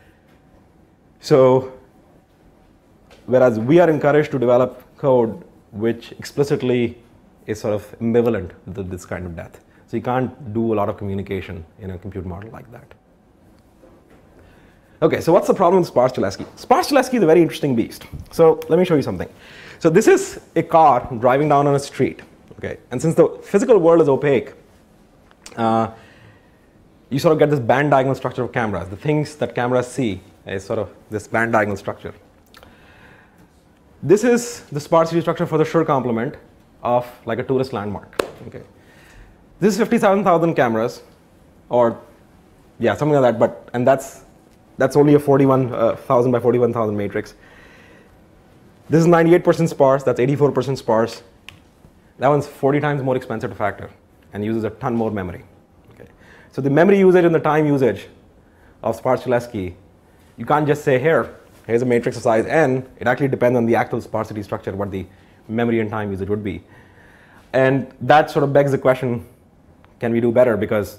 So, whereas we are encouraged to develop code which explicitly is sort of ambivalent to this kind of death. So you can't do a lot of communication in a compute model like that. Okay, so what's the problem with sparse Cholesky? Sparse Cholesky is a very interesting beast. So let me show you something. So this is a car driving down on a street. Okay, and since the physical world is opaque, uh, you sort of get this band diagonal structure of cameras. The things that cameras see is sort of this band diagonal structure. This is the sparsity structure for the Schur complement of like a tourist landmark. Okay, this is fifty-seven thousand cameras, or yeah, something like that. But and that's that's only a forty-one thousand by forty-one thousand matrix. This is ninety-eight percent sparse. That's eighty-four percent sparse. That one's forty times more expensive to factor and uses a ton more memory. Okay, so the memory usage and the time usage of sparse Cholesky, you can't just say here. Here's a matrix of size n. It actually depends on the actual sparsity structure, what the memory and time usage would be. And that sort of begs the question, can we do better? Because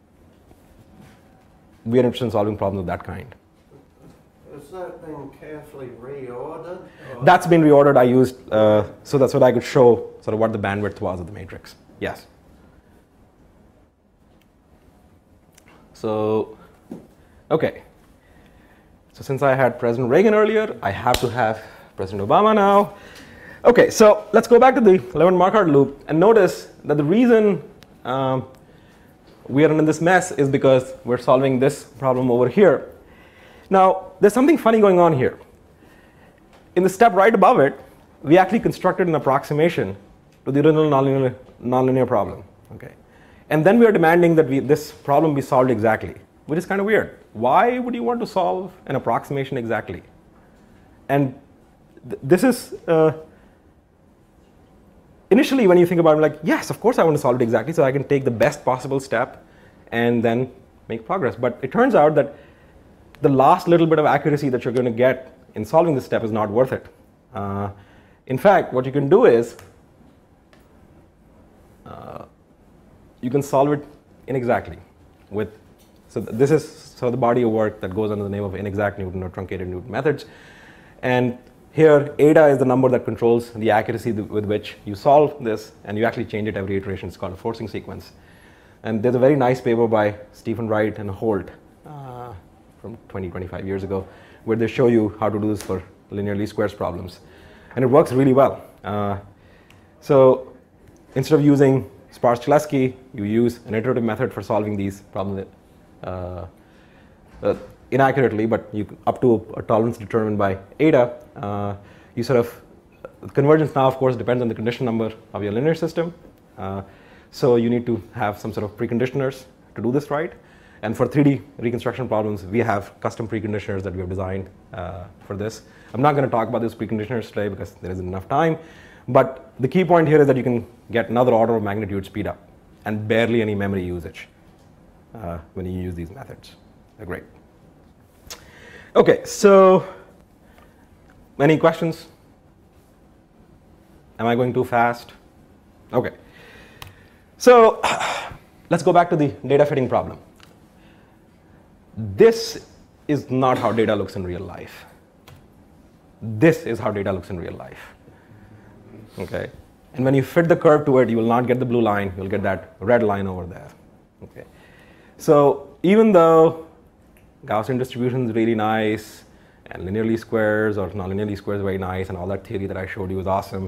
we are interested in solving problems of that kind. Has that been carefully reordered? That's been reordered. I used, uh, so that's what I could show sort of what the bandwidth was of the matrix. Yes. So, okay. So since I had President Reagan earlier, I have to have President Obama now. Okay, so let's go back to the Levin-Marquardt loop and notice that the reason um, we are in this mess is because we're solving this problem over here. Now, there's something funny going on here. In the step right above it, we actually constructed an approximation to the original nonlinear, nonlinear problem. Okay, and then we are demanding that we, this problem be solved exactly, which is kind of weird. Why would you want to solve an approximation exactly? And th this is uh, initially when you think about it, like, yes, of course I want to solve it exactly so I can take the best possible step and then make progress. But it turns out that the last little bit of accuracy that you're going to get in solving this step is not worth it. Uh, in fact, what you can do is uh, you can solve it inexactly with, so th this is sort of the body of work that goes under the name of inexact Newton or truncated Newton methods. And here, eta is the number that controls the accuracy th with which you solve this, and you actually change it every iteration. It's called a forcing sequence. And there's a very nice paper by Stephen Wright and Holt uh, from twenty, twenty-five years ago, where they show you how to do this for linear least squares problems. And it works really well. Uh, so instead of using sparse-Cholesky, you use an iterative method for solving these problems uh, uh, inaccurately, but you up to a tolerance determined by eta. Uh, you sort of, convergence now, of course, depends on the condition number of your linear system. Uh, so you need to have some sort of preconditioners to do this right. And for three D reconstruction problems, we have custom preconditioners that we have designed uh, for this. I'm not going to talk about those preconditioners today because there isn't enough time. But the key point here is that you can get another order of magnitude speed up and barely any memory usage uh, when you use these methods. They're great. Okay, so any questions? Am I going too fast? Okay. So let's go back to the data fitting problem. This is not how data looks in real life. This is how data looks in real life. Okay? And when you fit the curve to it, you will not get the blue line. You'll get that red line over there. Okay? So even though Gaussian distribution is really nice, and linear least squares or nonlinear least squares are very nice, and all that theory that I showed you is awesome,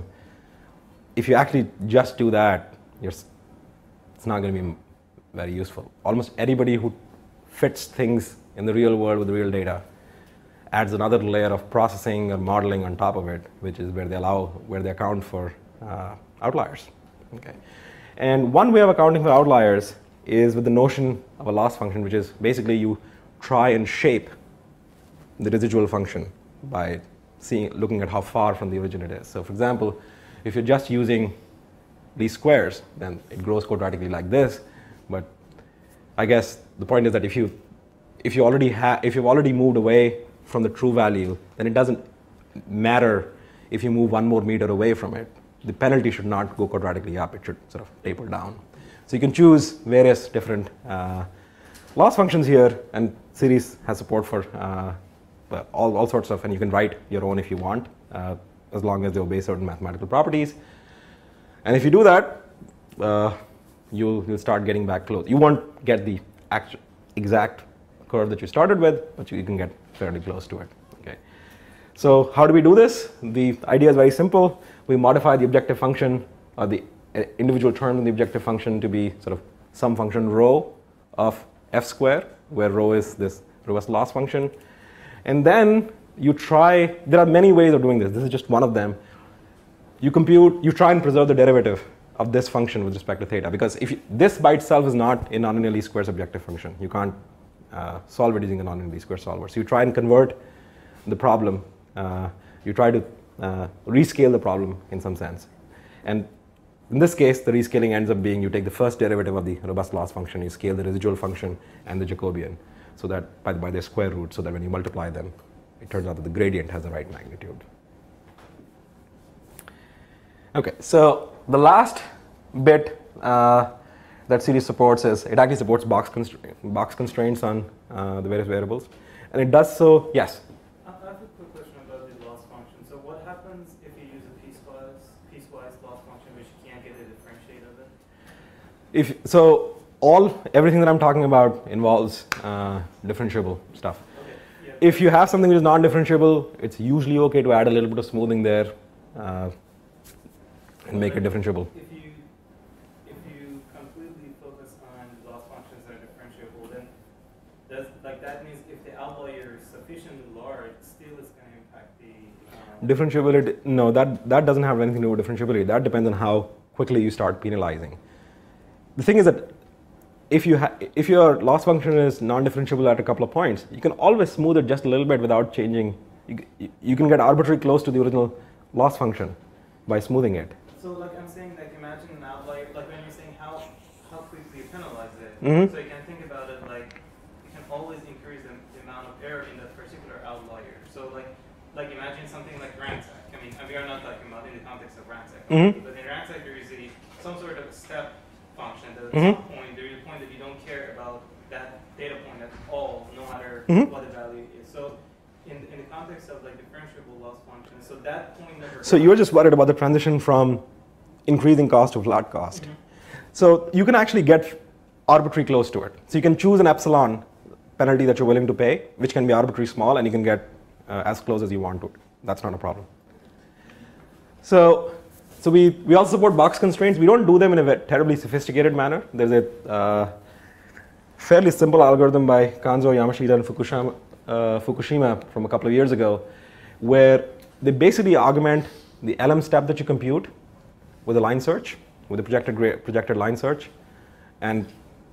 if you actually just do that, you're, it's not going to be very useful. Almost anybody who fits things in the real world with real data adds another layer of processing or modeling on top of it, which is where they allow, where they account for uh, outliers. Okay. And one way of accounting for outliers is with the notion of a loss function, which is basically you try and shape the residual function by seeing, looking at how far from the origin it is. So for example, if you're just using these squares, then it grows quadratically like this. But I guess the point is that if you if you already have if you've already moved away from the true value, then it doesn't matter if you move one more meter away from it. The penalty should not go quadratically up. It should sort of taper down. So you can choose various different uh, loss functions here, and Ceres has support for uh, all, all sorts of, and you can write your own if you want, uh, as long as they obey certain mathematical properties. And if you do that, uh, you'll, you'll start getting back close. You won't get the actual, exact curve that you started with, but you, you can get fairly close to it. Okay. So how do we do this? The idea is very simple. We modify the objective function, or the individual term in the objective function, to be sort of some function rho of f square, where rho is this robust loss function. And then you try, there are many ways of doing this. This is just one of them. You compute, you try and preserve the derivative of this function with respect to theta, because if you, this by itself is not a nonlinear least squares objective function. You can't uh, solve it using a nonlinear least squares solver. So you try and convert the problem. Uh, you try to uh, rescale the problem in some sense. And in this case, the rescaling ends up being you take the first derivative of the robust loss function, you scale the residual function and the Jacobian, so that by, by their square root, so that when you multiply them, it turns out that the gradient has the right magnitude. Okay, so the last bit uh, that Ceres supports is it actually supports box, constra box constraints on uh, the various variables, and it does so. Yes. I have a quick question about the loss function. So what happens if you use a piecewise piecewise loss function, which you can't get a differentiate of it? If so, all everything that I'm talking about involves uh, differentiable stuff. Okay, yeah. If you have something which is non-differentiable, it's usually okay to add a little bit of smoothing there uh, and make it differentiable. If you if you completely focus on loss functions that are differentiable, then does like that means if the outlier is sufficiently large, still it's going to impact the um, Differentiability, no, that, that doesn't have anything to do with differentiability. That depends on how quickly you start penalizing. The thing is that if you ha if your loss function is non-differentiable at a couple of points, you can always smooth it just a little bit without changing. You, you can get arbitrarily close to the original loss function by smoothing it. So like I'm saying, like imagine an outlier, like when you're saying how how quickly you penalize it. Mm-hmm. So you can think about it like you can always increase the, the amount of error in that particular outlier. So like like imagine something like ransack. I mean, and we are not talking about in the context of ransack, Mm-hmm. but in ransack there is a some sort of step function that at Mm-hmm. some point there is a point that you don't care about that data point at all, no matter Mm-hmm. what the value is. So in in the context of like differentiable loss function, so that point never. So you're just worried about the transition from increasing cost to flat cost. Mm-hmm. So you can actually get arbitrarily close to it. So you can choose an epsilon penalty that you're willing to pay, which can be arbitrarily small, and you can get uh, as close as you want to it. That's not a problem. So, so we, we also support box constraints. We don't do them in a ve- terribly sophisticated manner. There's a uh, fairly simple algorithm by Kanzo, Yamashita, and Fukushima, uh, Fukushima from a couple of years ago, where they basically augment the L M step that you compute with a line search, with a projected, gra- projected line search, and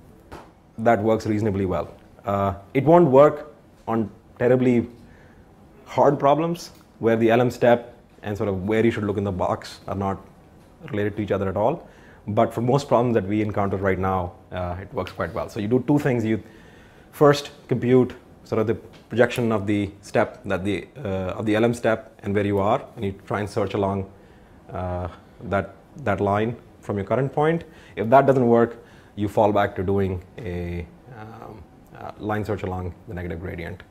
that works reasonably well. Uh, it won't work on terribly hard problems where the L M step and sort of where you should look in the box are not related to each other at all. But for most problems that we encounter right now, uh, it works quite well. So you do two things. You first compute sort of the projection of the step, that the uh, of the L M step and where you are, and you try and search along uh, that that line from your current point. If that doesn't work, you fall back to doing a um, uh, line search along the negative gradient.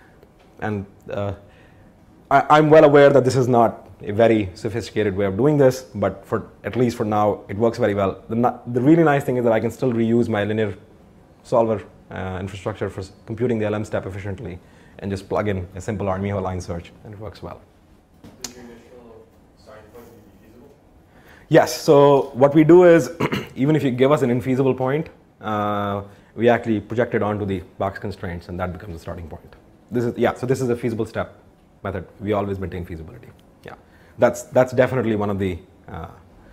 And uh, I, I'm well aware that this is not a very sophisticated way of doing this, but for at least for now, it works very well. The, the really nice thing is that I can still reuse my linear solver uh, infrastructure for computing the L M step efficiently and just plug in a simple Armijo line search, and it works well. Does your initial starting point need to be feasible? Yes, so what we do is, even if you give us an infeasible point, uh, we actually project it onto the box constraints, and that becomes the starting point. This is, yeah, so this is a feasible step method. We always maintain feasibility. Yeah, that's, that's definitely one of the uh,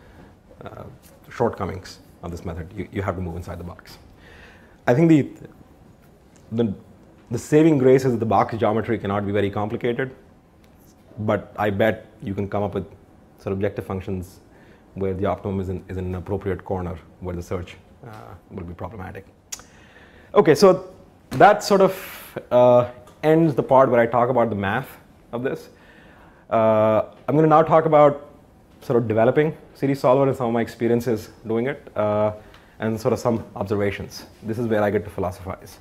uh, shortcomings of this method. You, you have to move inside the box. I think the, the, the saving grace is that the box geometry cannot be very complicated, but I bet you can come up with sort of objective functions where the optimum is in, is in an appropriate corner where the search uh, will be problematic. Okay, so that sort of uh, ends the part where I talk about the math of this. Uh, I'm going to now talk about sort of developing Ceres Solver and some of my experiences doing it, uh, and sort of some observations. This is where I get to philosophize.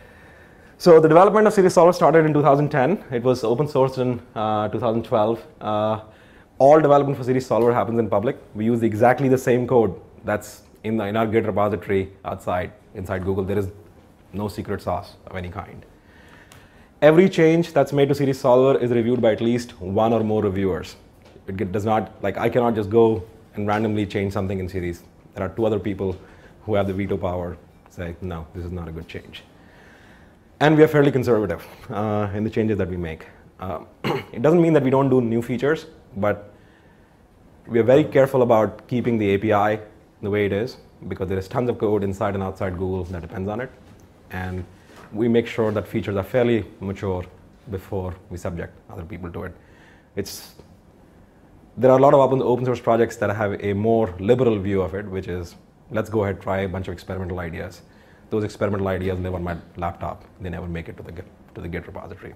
So the development of Ceres Solver started in two thousand ten. It was open sourced in uh, two thousand twelve. Uh, all development for Ceres Solver happens in public. We use exactly the same code that's in, the, in our Git repository outside, inside Google. There is no secret sauce of any kind. Every change that's made to Ceres Solver is reviewed by at least one or more reviewers. It get, does not, like I cannot just go and randomly change something in Ceres. There are two other people who have the veto power, say, no, this is not a good change. And we are fairly conservative uh, in the changes that we make. Uh, it doesn't mean that we don't do new features, but we are very careful about keeping the A P I the way it is, because there is tons of code inside and outside Google that depends on it. And we make sure that features are fairly mature before we subject other people to it. It's, there are a lot of open, open source projects that have a more liberal view of it, which is, let's go ahead, try a bunch of experimental ideas. Those experimental ideas live on my laptop. They never make it to the Git, to the Git repository.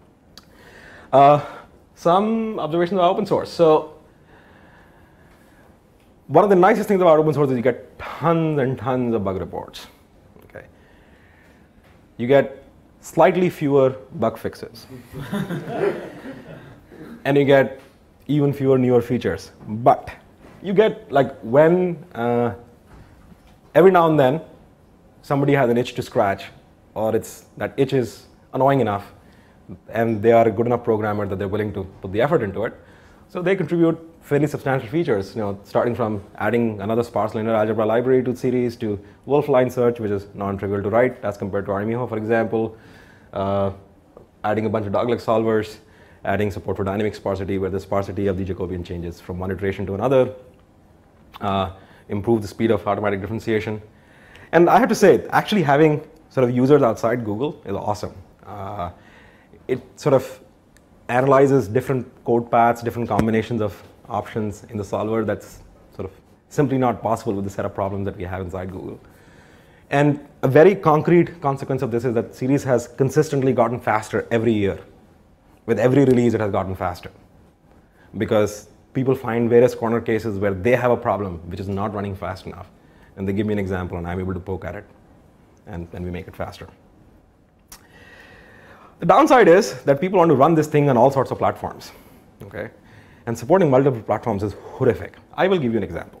Uh, some observations about open source. So one of the nicest things about open source is you get tons and tons of bug reports. Okay, you get slightly fewer bug fixes, and you get even fewer newer features. But you get, like, when uh, every now and then somebody has an itch to scratch, or it's that itch is annoying enough, and they are a good enough programmer that they're willing to put the effort into it. So they contribute fairly substantial features, you know, starting from adding another sparse linear algebra library to Ceres, to Wolf line search, which is non-trivial to write as compared to Armijo, for example, uh, adding a bunch of dogleg solvers, adding support for dynamic sparsity, where the sparsity of the Jacobian changes from one iteration to another, uh, improve the speed of automatic differentiation. And I have to say, actually having sort of users outside Google is awesome. Uh, it sort of analyzes different code paths, different combinations of options in the solver that's sort of simply not possible with the set of problems that we have inside Google. And a very concrete consequence of this is that Ceres has consistently gotten faster every year. With every release, it has gotten faster, because people find various corner cases where they have a problem which is not running fast enough, and they give me an example, and I'm able to poke at it, and then we make it faster. The downside is that people want to run this thing on all sorts of platforms, okay? And supporting multiple platforms is horrific. I will give you an example.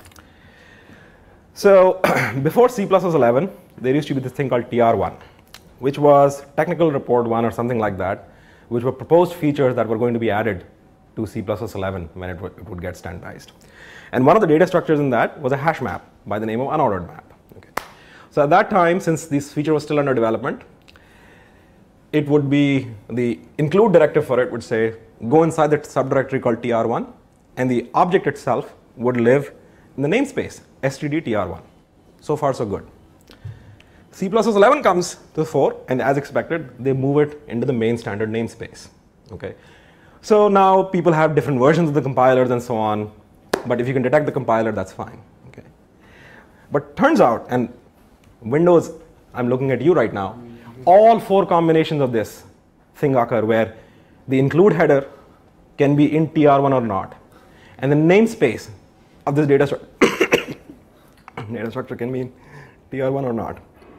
So before C plus plus eleven, there used to be this thing called T R one, which was Technical Report one or something like that, which were proposed features that were going to be added to C plus plus eleven when it, it would get standardized. And one of the data structures in that was a hash map by the name of unordered map. Okay. So at that time, since this feature was still under development, it would be the include directive for it would say, go inside the subdirectory called T R one, and the object itself would live in the namespace S T D T R one. So far, so good. C plus plus eleven comes to the fore, and as expected, they move it into the main standard namespace. Okay. So now people have different versions of the compilers and so on, but if you can detect the compiler, that's fine. Okay. But turns out, and Windows, I'm looking at you right now, all four combinations of this thing occur where the include header can be in T R one or not, and the namespace of this data, stru data structure can be in T R one or not.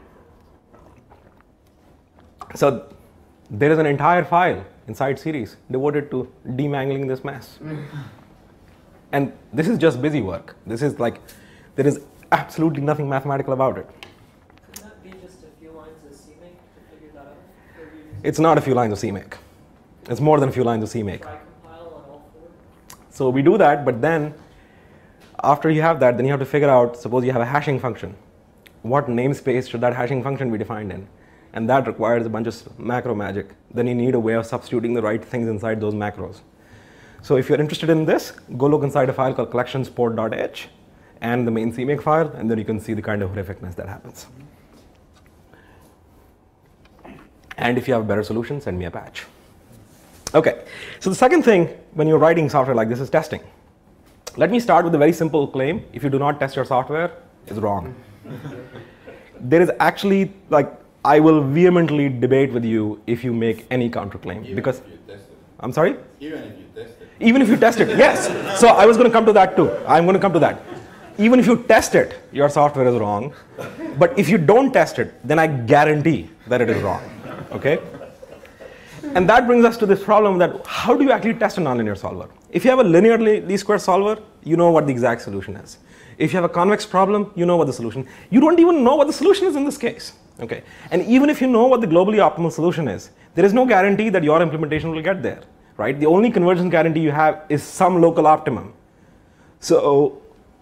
So there is an entire file inside Ceres devoted to demangling this mess. And this is just busy work. This is like, there is absolutely nothing mathematical about it. Could that be just a few lines of C make to figure that out? It's not a few lines of C make. It's more than a few lines of C make. Try compile on all four? So we do that, but then after you have that, then you have to figure out, suppose you have a hashing function. What namespace should that hashing function be defined in? And that requires a bunch of macro magic. Then you need a way of substituting the right things inside those macros. So if you're interested in this, go look inside a file called collectionsport.h and the main C make file, and then you can see the kind of horrificness that happens. And if you have a better solution, send me a patch. Okay, so the second thing when you're writing software like this is testing. Let me start with a very simple claim. If you do not test your software, it's wrong. There is actually, like, I will vehemently debate with you if you make any counterclaim. Even because if you test it. I'm sorry? Even if you test it. Even if you test it, yes. So I was going to come to that too. I'm going to come to that. Even if you test it, your software is wrong. But if you don't test it, then I guarantee that it is wrong. Okay? And that brings us to this problem that how do you actually test a nonlinear solver? If you have a linear least square solver, you know what the exact solution is. If you have a convex problem, you know what the solution. You don't even know what the solution is in this case. Okay? And even if you know what the globally optimal solution is, there is no guarantee that your implementation will get there. Right? The only convergence guarantee you have is some local optimum. So,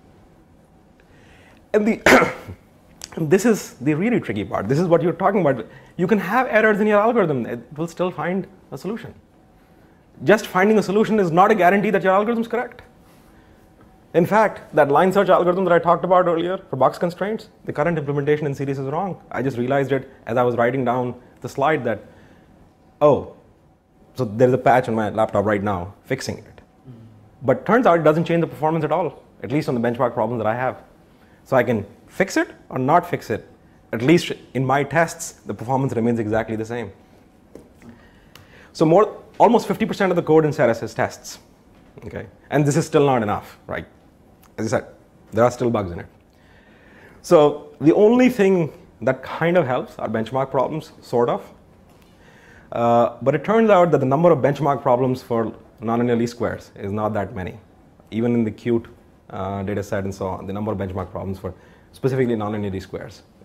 and the and this is the really tricky part. This is what you're talking about. You can have errors in your algorithm. It will still find a solution. Just finding a solution is not a guarantee that your algorithm is correct. In fact, that line search algorithm that I talked about earlier for box constraints, the current implementation in Ceres is wrong. I just realized it as I was writing down the slide that, oh, so there's a patch on my laptop right now fixing it. Mm-hmm. But turns out it doesn't change the performance at all, at least on the benchmark problems that I have. So I can fix it or not fix it. At least in my tests, the performance remains exactly the same. So more, almost fifty percent of the code in Ceres is tests. Okay? And this is still not enough, right? As I said, there are still bugs in it. So the only thing that kind of helps are benchmark problems, sort of. Uh, but it turns out that the number of benchmark problems for nonlinear least squares is not that many. Even in the Qt uh, data set and so on, the number of benchmark problems for specifically nonlinear least squares is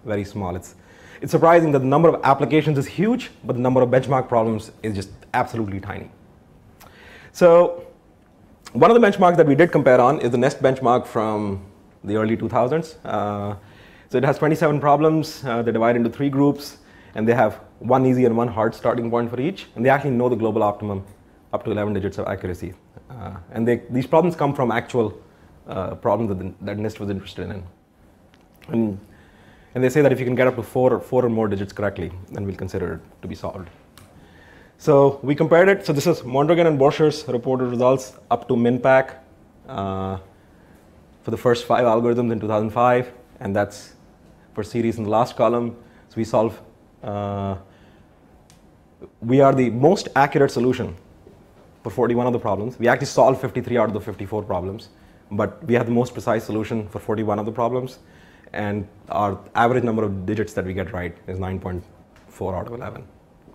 very small. It's, it's surprising that the number of applications is huge, but the number of benchmark problems is just absolutely tiny. So one of the benchmarks that we did compare on is the NEST benchmark from the early two thousands. Uh, so it has twenty-seven problems. Uh, they're divided into three groups, and they have one easy and one hard starting point for each. And they actually know the global optimum up to eleven digits of accuracy. Uh, and they, these problems come from actual uh, problems that, the, that NIST was interested in. And, and they say that if you can get up to four or four or more digits correctly, then we'll consider it to be solved. So we compared it. So this is Mondragon and Borcher's reported results up to MinPack uh, for the first five algorithms in two thousand five, and that's for Ceres in the last column. So we solve. Uh, we are the most accurate solution for forty-one of the problems. We actually solved fifty-three out of the fifty-four problems, but we have the most precise solution for forty-one of the problems, and our average number of digits that we get right is nine point four out of eleven.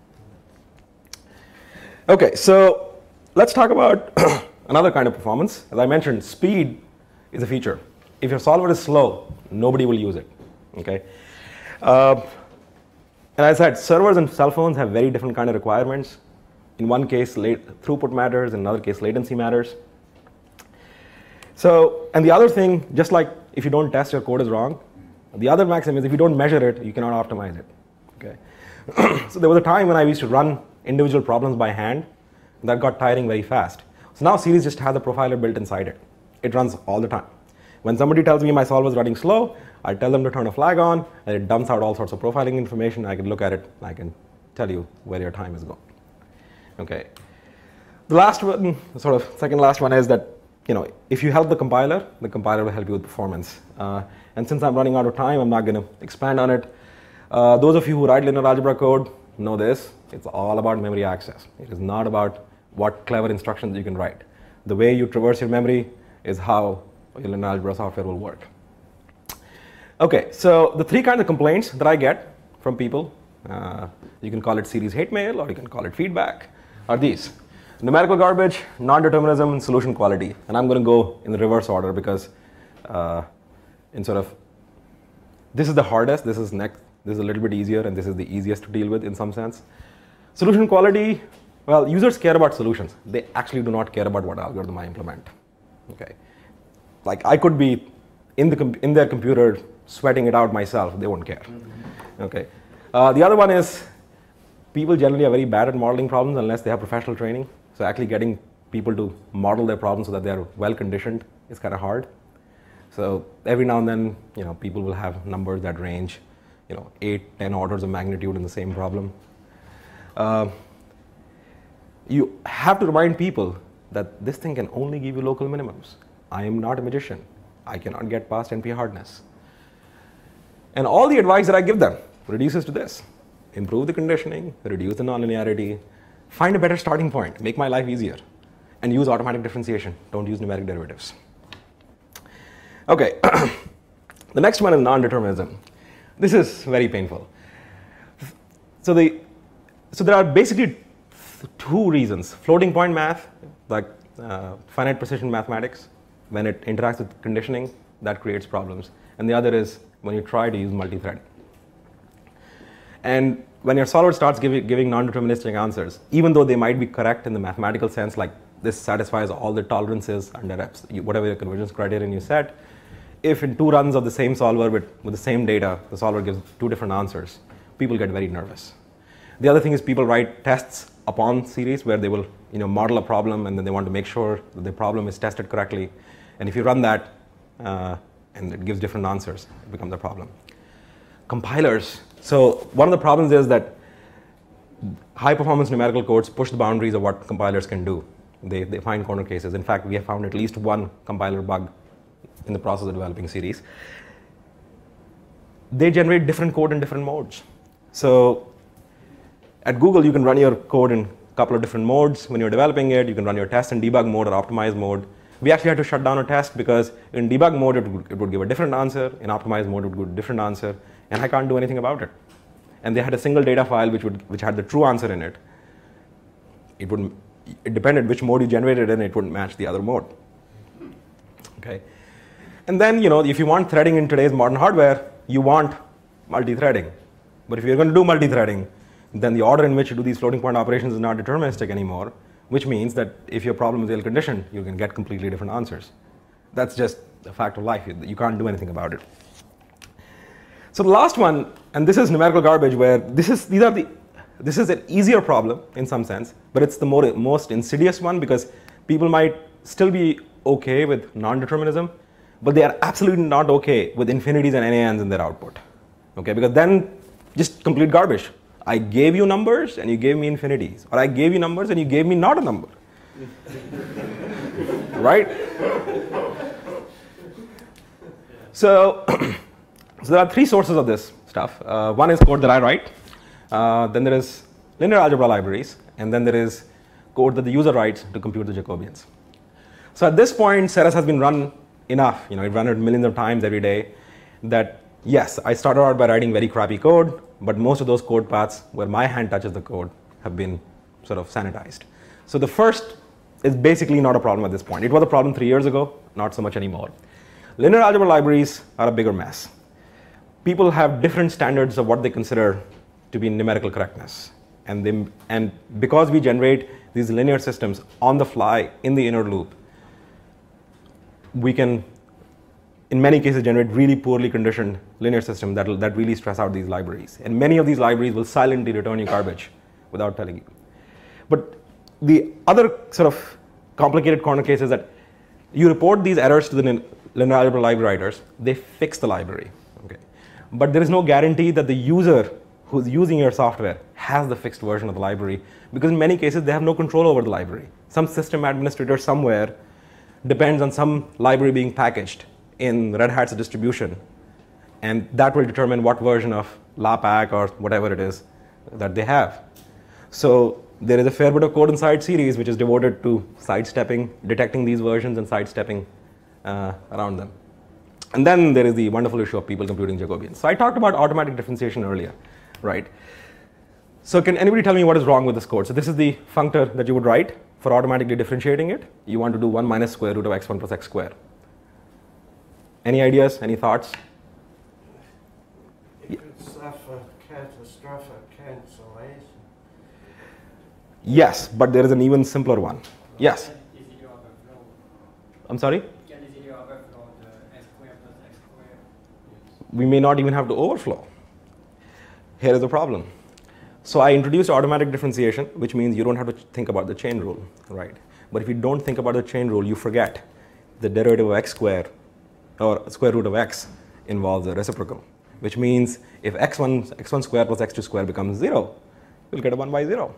Okay, so let's talk about another kind of performance. As I mentioned, speed is a feature. If your solver is slow, nobody will use it. Okay, uh, and as I said, servers and cell phones have very different kind of requirements. In one case, late, throughput matters. In another case, latency matters. So, and the other thing, just like if you don't test, your code is wrong. The other maxim is if you don't measure it, you cannot optimize it. Okay. So there was a time when I used to run individual problems by hand. That got tiring very fast. So now Ceres just has a profiler built inside it. It runs all the time. When somebody tells me my solver is running slow, I tell them to turn a flag on, and it dumps out all sorts of profiling information. I can look at it, and I can tell you where your time is going. Okay. The last one, sort of second last one is that, you know, if you help the compiler, the compiler will help you with performance. Uh, and since I'm running out of time, I'm not going to expand on it. Uh, those of you who write linear algebra code know this. It's all about memory access. It is not about what clever instructions you can write. The way you traverse your memory is how your linear algebra software will work. Okay, so the three kinds of complaints that I get from people, uh, you can call it Ceres hate mail, or you can call it feedback, are these: numerical garbage, non-determinism, and solution quality. And I'm going to go in the reverse order because uh, in sort of, this is the hardest, this is next, this is a little bit easier, and this is the easiest to deal with in some sense. Solution quality, well, users care about solutions. They actually do not care about what algorithm I implement. Okay, like I could be in the in their computer sweating it out myself. They won't care. Mm-hmm. Okay, uh, the other one is people generally are very bad at modeling problems unless they have professional training. So actually getting people to model their problems so that they are well conditioned is kind of hard. So every now and then, you know, people will have numbers that range, you know, eight, ten orders of magnitude in the same problem. Uh, you have to remind people that this thing can only give you local minimums. I am not a magician. I cannot get past N P hardness. And all the advice that I give them reduces to this: improve the conditioning, reduce the nonlinearity, find a better starting point, make my life easier, and use automatic differentiation. Don't use numeric derivatives. Okay, the next one is non-determinism. This is very painful. So, the, so there are basically two reasons. Floating point math, like uh, finite precision mathematics, when it interacts with conditioning, that creates problems. And the other is when you try to use multi-threading. And when your solver starts giving, giving non-deterministic answers, even though they might be correct in the mathematical sense, like this satisfies all the tolerances under whatever your convergence criterion you set, if in two runs of the same solver with, with the same data, the solver gives two different answers, people get very nervous. The other thing is people write tests upon Ceres where they will, you know, model a problem, and then they want to make sure that the problem is tested correctly. And if you run that uh, and it gives different answers, it becomes a problem. Compilers. So one of the problems is that high performance numerical codes push the boundaries of what compilers can do. They, they find corner cases. In fact, we have found at least one compiler bug in the process of developing Ceres. They generate different code in different modes. So at Google, you can run your code in a couple of different modes. When you're developing it, you can run your test in debug mode or optimize mode. We actually had to shut down a test because in debug mode, it would, it would give a different answer. In optimized mode, it would give a different answer. And I can't do anything about it. And they had a single data file which, would, which had the true answer in it. It wouldn't, it depended which mode you generated in, it wouldn't match the other mode. Okay. And then, you know, if you want threading in today's modern hardware, you want multi-threading. But if you're going to do multi-threading, then the order in which you do these floating point operations is not deterministic anymore, which means that if your problem is ill-conditioned, you can get completely different answers. That's just a fact of life. You, you can't do anything about it. So the last one, and this is numerical garbage, where this is these are the this is an easier problem in some sense, but it's the more, most insidious one because people might still be okay with non-determinism, but they are absolutely not okay with infinities and N A Ns in their output. Okay, because then just complete garbage. I gave you numbers and you gave me infinities, or I gave you numbers and you gave me not a number. Right? So, so there are three sources of this stuff. Uh, one is code that I write. Uh, then there is linear algebra libraries, and then there is code that the user writes to compute the Jacobians. So at this point, Ceres has been run enough. You know, it run it millions of times every day. That yes, I started out by writing very crappy code, but most of those code paths where my hand touches the code have been sort of sanitized. So the first is basically not a problem at this point. It was a problem three years ago, not so much anymore. Linear algebra libraries are a bigger mess. People have different standards of what they consider to be numerical correctness. And, they, and because we generate these linear systems on the fly in the inner loop, we can, in many cases, generate really poorly conditioned linear systems that, that really stress out these libraries. And many of these libraries will silently return you garbage without telling you. But the other sort of complicated corner case is that you report these errors to the linear algebra library writers, they fix the library. Okay. But there is no guarantee that the user who's using your software has the fixed version of the library, because in many cases they have no control over the library. Some system administrator somewhere depends on some library being packaged in Red Hat's distribution, and that will determine what version of LAPACK or whatever it is that they have. So there is a fair bit of code inside Ceres which is devoted to sidestepping, detecting these versions and sidestepping uh, around them. And then there is the wonderful issue of people computing Jacobians. So I talked about automatic differentiation earlier, right? So can anybody tell me what is wrong with this code? So this is the functor that you would write for automatically differentiating it. You want to do one minus square root of x one plus x squared. Any ideas? Any thoughts? You could suffer catastrophic cancellation. Yes, but there is an even simpler one. Yes? I'm sorry? We may not even have to overflow. Here is the problem. So I introduced automatic differentiation, which means you don't have to think about the chain rule, right? But if you don't think about the chain rule, you forget the derivative of x squared, or square root of x, involves a reciprocal, which means if x one, x one squared plus x two squared becomes zero, you'll get a one by zero.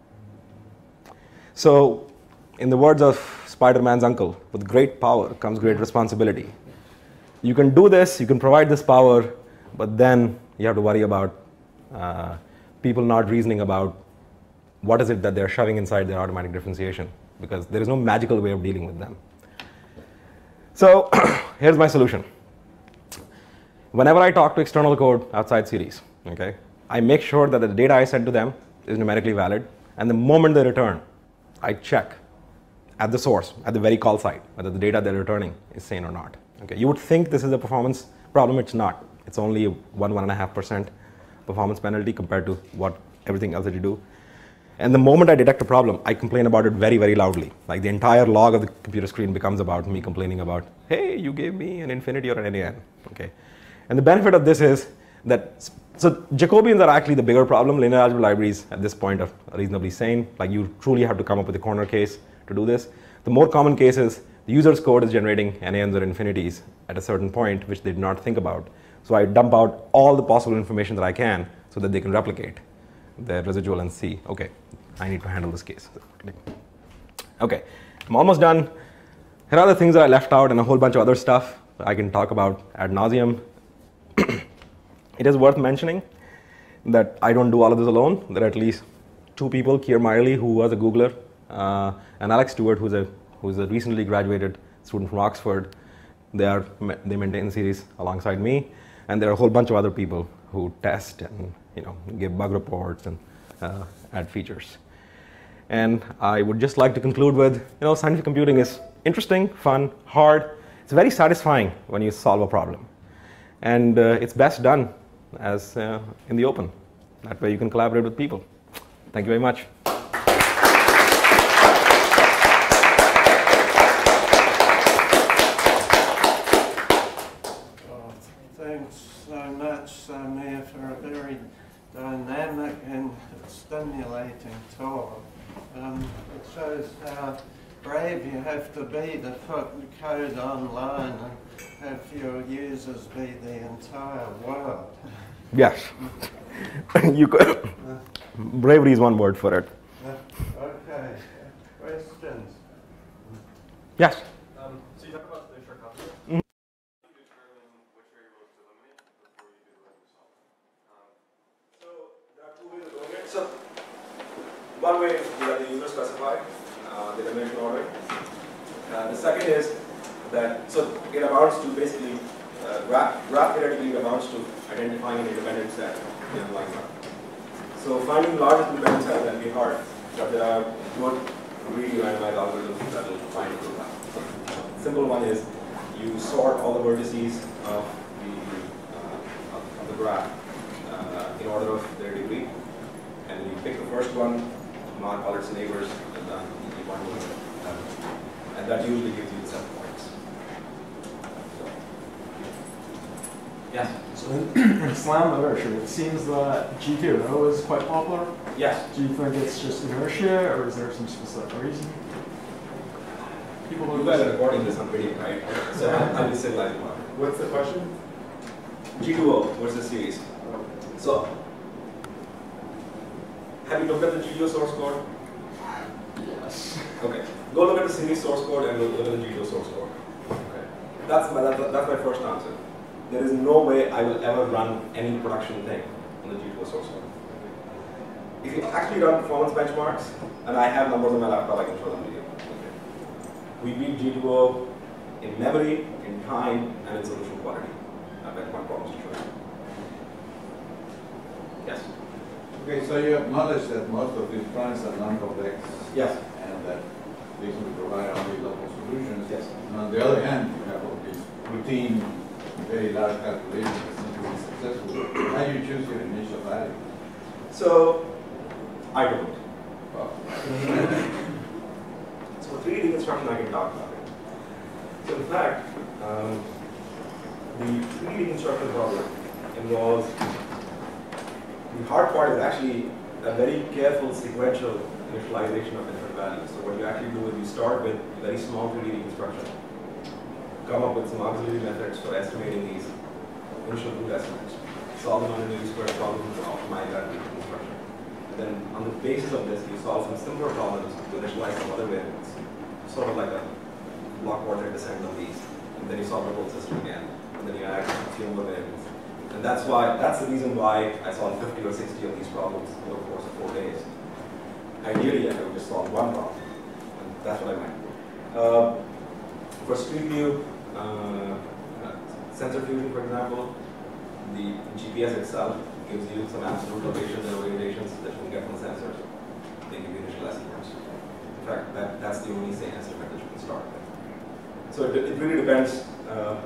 So in the words of Spider-Man's uncle, with great power comes great responsibility. You can do this, you can provide this power, but then you have to worry about uh, people not reasoning about what is it that they're shoving inside their automatic differentiation, because there is no magical way of dealing with them. So here's my solution. Whenever I talk to external code outside Ceres, okay, I make sure that the data I send to them is numerically valid, and the moment they return, I check at the source, at the very call site, whether the data they're returning is sane or not. Okay, you would think this is a performance problem. It's not. It's only a one, one and a half percent performance penalty compared to what everything else that you do. And the moment I detect a problem, I complain about it very, very loudly. Like the entire log of the computer screen becomes about me complaining about, hey, you gave me an infinity or an N A N. Okay, and the benefit of this is that, so Jacobians are actually the bigger problem. Linear algebra libraries at this point are reasonably sane. Like you truly have to come up with a corner case to do this. The more common case is the user's code is generating N A Ns or infinities at a certain point, which they did not think about. So I dump out all the possible information that I can so that they can replicate their residual and see, okay, I need to handle this case. Okay, I'm almost done. Here are the things that I left out and a whole bunch of other stuff that I can talk about ad nauseum. It is worth mentioning that I don't do all of this alone. There are at least two people, Keir Miley, who was a Googler, uh, and Alex Stewart, who's a who's a recently graduated student from Oxford. They are they maintain Ceres alongside me, and there are a whole bunch of other people who test and you know give bug reports and uh, add features. And I would just like to conclude with, you know, scientific computing is interesting, fun, hard. It's very satisfying when you solve a problem, and uh, it's best done as uh, in the open. That way you can collaborate with people. Thank you very much. Oh, thanks so much, Samir, for a very dynamic and stimulating talk. Um, it shows how brave you have to be to put code online and have your users be the entire world. Yes. You could. Bravery is one word for it. Uh, okay. Questions? Yes. Um, so you talk about the short copy. Mhm. You determine which variables to eliminate before you do the rest yourself. Um, so there are two ways of doing it. So one way is to let the user specify uh, the dimension ordering. Uh, the second is that so it amounts to basically uh, graph graph theoretically amounts to identifying an independent set in a line graph. So finding the largest independent set can be hard, but there are good really randomized algorithms that will find a good graph. Simple one is you sort all the vertices of the uh, of, of the graph uh, in order of their degree, and you pick the first one, mark all its neighbors, and then you want to uh, and that usually gives you the set points. So, yes. So in, in slam literature, it seems that G two O is quite popular. Yes. Do you think it's just inertia, or is there some specific reason? People You guys are recording this on video, right? So I'll, I'll be civilized about it. What's the question? G two O versus Ceres. So, have you looked at the G two O source code? Yes. Okay. Go look at the Ceres source code and look at the G two O source code. Okay. That's my, that, that's my first answer. There is no way I will ever run any production thing on the G two O source code. If you actually run performance benchmarks, and I have numbers on my laptop, I can show them to you. Okay. We beat G two O in memory, in time, and in solution quality. I have one problem to show you. Yes? Okay, so you acknowledge that most of these problems are non-complex. Yes. And that these will provide only local solutions. Yes. And on the other hand, you have all these routine, very large calculations that seem to be successful. How do you choose your initial value? So, I don't. Well, So for three D reconstruction, I can talk about it. So in fact, um, the three D reconstruction problem involves, the hard part is actually a very careful sequential initialization of different values. So what you actually do is you start with very small three D reconstruction, come up with some auxiliary methods for estimating these initial root estimates, solve them under the square problem to optimize that reconstruction. And then on the basis of this, you solve some simpler problems to initialize some other variables, sort of like a block quadrant descent on these. And then you solve the whole system again. And then you add a few more variables. And that's why, that's the reason why I solved fifty or sixty of these problems over the course of four days. Ideally, I would just solve one problem. And that's what I might do. Uh, for Street View, uh, sensor fusion, for example, the G P S itself gives you some absolute locations and orientations that you can get from the sensors. They give you initial estimates. In fact, that, that's the only sane estimate that you can start with. So it, it really depends. Uh,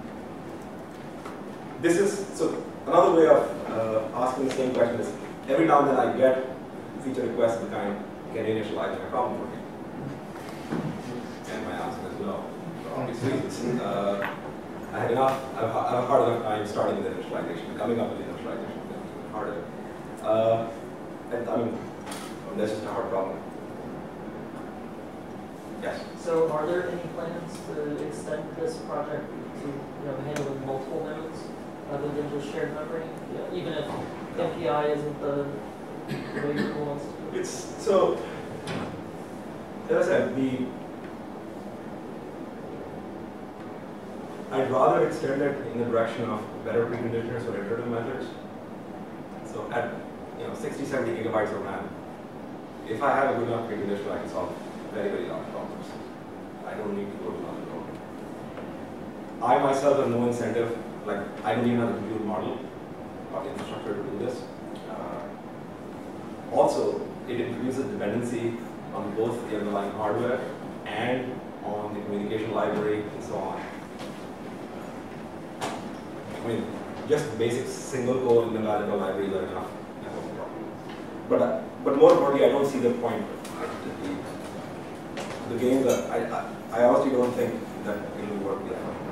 this is, so another way of uh, asking the same question is, every now and then I get feature requests of the kind, can you initialize my problem for me? And my answer is no, for obvious reasons. Uh, I had enough, I've, I've a hard enough time starting with initialization, coming up with the initialization, it's harder. Uh, and I mean, that's just a hard problem. Yes? So are there any plans to extend this project to, you know, handling multiple nodes other than just shared memory? You know, even if M P I isn't the, the way your tool wants to do it? It's, so, as I said, the, I'd rather extend it in the direction of better preconditioners or iterative methods. So at, you know, sixty, seventy gigabytes of RAM, if I have a good enough preconditioner, I can solve very, very large problems. I don't need to go to another node. I myself have no incentive, like I don't even have a computer model or infrastructure to do this. Uh, also, it introduces dependency on both the underlying hardware and on the communication library and so on. I mean, just basic single core linear algebra libraries are enough. But uh, but more importantly, I don't see the point. The, the games that I, I I honestly don't think that it will work that well.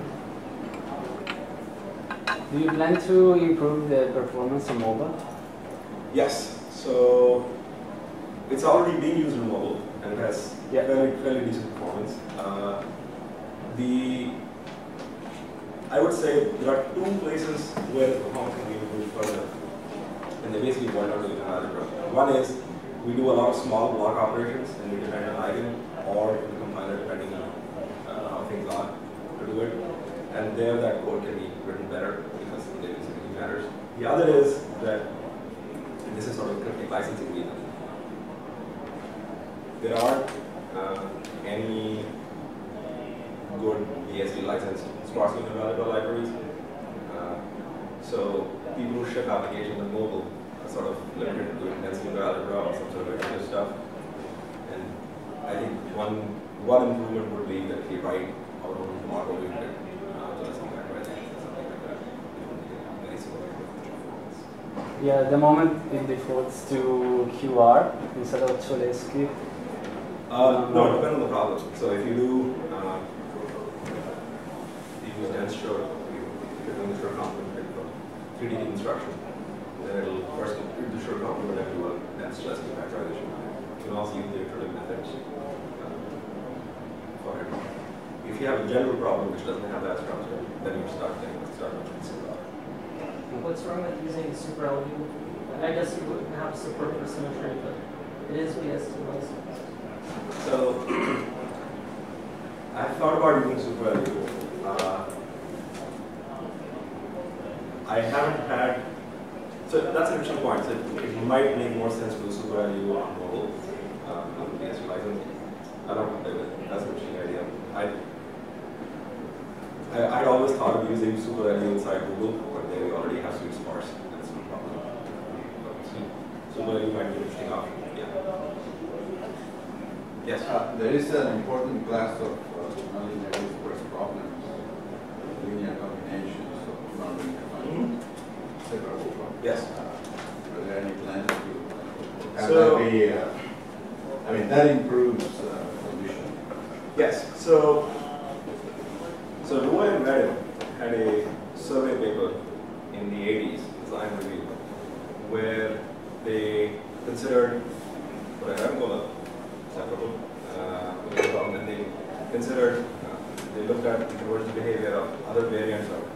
Do you plan to improve the performance on mobile? Yes. So it's already being used in mobile, and it has Yeah. fairly fairly decent performance. Uh, the I would say there are two places where the performance can be improved further, and they basically boil down to linear algebra. One is we do a lot of small block operations, and we depend on eigen or the compiler depending on uh, how things are to do it. And there, that code can be written better because the latency matters. The other is that this is sort of cryptic licensing reason. There aren't uh, any good B S D licensed sparse linear algebra libraries. Uh, so people who ship applications on mobile are sort of limited to intense linear algebra or some sort of iterative stuff. And I think one one improvement would be that we write our own model-oriented uh, something like that. Very similar. Yeah, at the moment it defaults to Q R instead of Cholesky. Uh, no, it depends on the problem. So if you do, uh, you use dense short, you're doing the short complement for three D instruction, then it'll first do the short complement and do a dense Cholesky factorization. You can also use the iterative methods uh, for it. If you have a general problem which doesn't have that structure, then you start getting start with super. What's wrong with using super L U? I guess you wouldn't have support for symmetry, but it is B S D licensed. So I thought about using super L U. Uh, I haven't had, so that's an interesting point. So it might make more sense to do super L U on mobile, um, on B S D license. I don't know, that's an interesting idea. I, I, I'd always thought of using super L U inside Google, but they already have sweet sparse. That's no problem. But super L U might be an interesting option. Yeah. Yes. Uh, there is an important class of uh, nonlinear discourse problems, linear combinations of nonlinear functions, Mm-hmm. several problems. Yes. Uh, are there any plans to have So- that be, uh, I mean, that improves uh, solution. Yes. So, so Roy and Reddit had a survey paper in the eighties, design review, where they considered what I haven't called separable uh, problem, and they considered, uh, they looked at the convergence behavior of other variants of it.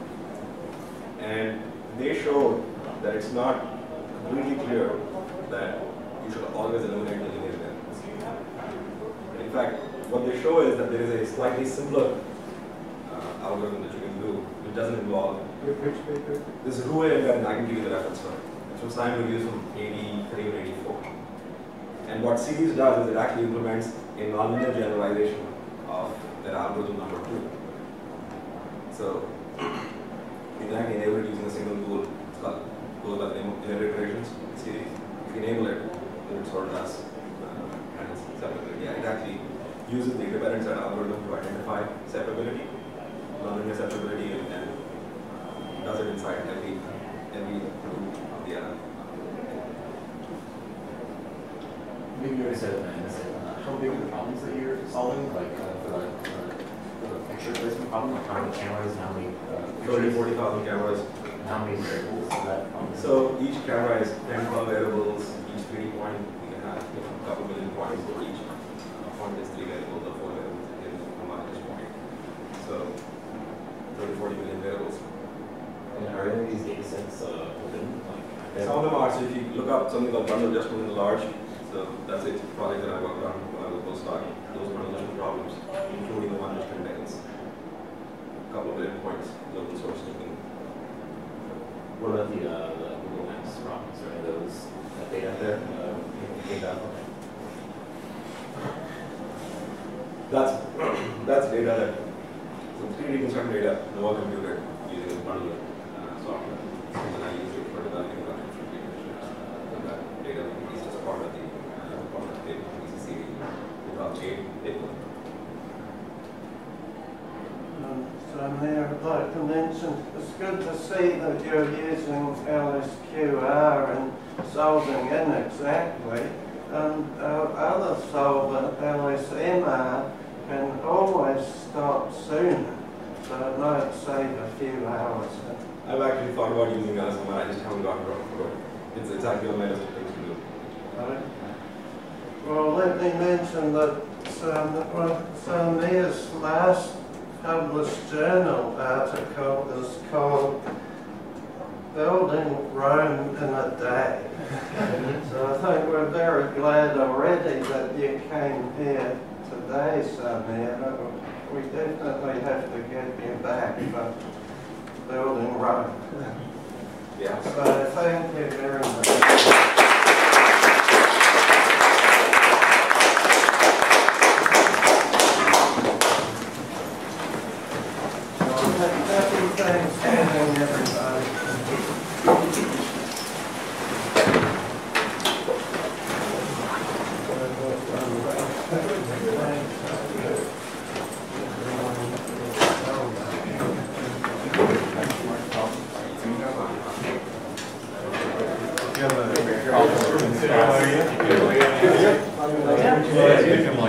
And they showed that it's not completely clear that you should always eliminate the linear variants. In fact, what they show is that there is a slightly simpler uh, algorithm that you can do, which doesn't involve. Which paper? This is Roy and Reddit, I can give you the reference for it. It's from Simon Reviews from eighty-three or eighty-four. And what Ceres does is it actually implements a nonlinear generalization of their algorithm number two. So it's actually enabled using a single tool. It's called goes by the name of linear iterations series. If you enable it, then it sort of does uh, and it's separability. Yeah, it actually uses the independent set algorithm to identify separability, nonlinear separability, and then uh, does it inside every every group of the other. Maybe you already said it, man. Uh, how big are the problems that you're solving? Like uh, for, the, for, the, for the picture placement problem, like how many cameras and how many uh, thirty, forty thousand cameras. and how many variables is that problem? So each camera is ten, twelve variables, each three D point, you can have you know, a couple million points for each uh, point is three variables or four variables in combine this point. So thirty, forty million variables. And are any of these data sets uh, open? Like, Some of them are, so if you look up something called bundle adjustment in the large, so that's a project that I worked on when I was a postdoc, those bundle adjustment problems, including the one which contains a couple of million points, is open source. You can what about the, uh, the Google Maps problems? Are any of those that data there? Uh, data? That's that's data that so three D construct data, no one computed using a bundle uh, software. And I use it for developing the uh, and that data is just part of the uh, part of the P C C without chain paper. Um, so I'm there. I'd like to mention, it's good to see that you're using L S Q R and solving inexactly. And our other solver, L S M R, can always stop sooner, so it might save a few hours. I've actually thought about using L S M R, I just haven't gotten around to it. It's, it's actually on my list of things to do. Right. Well, let me mention that um, well, Ceres' last published journal article is called Building Rome in a Day. So I think we're very glad already that you came here today, Samir. We definitely have to get you back for building Rome. Yeah. So thank you very much. Happy Thanksgiving, everybody. Yeah.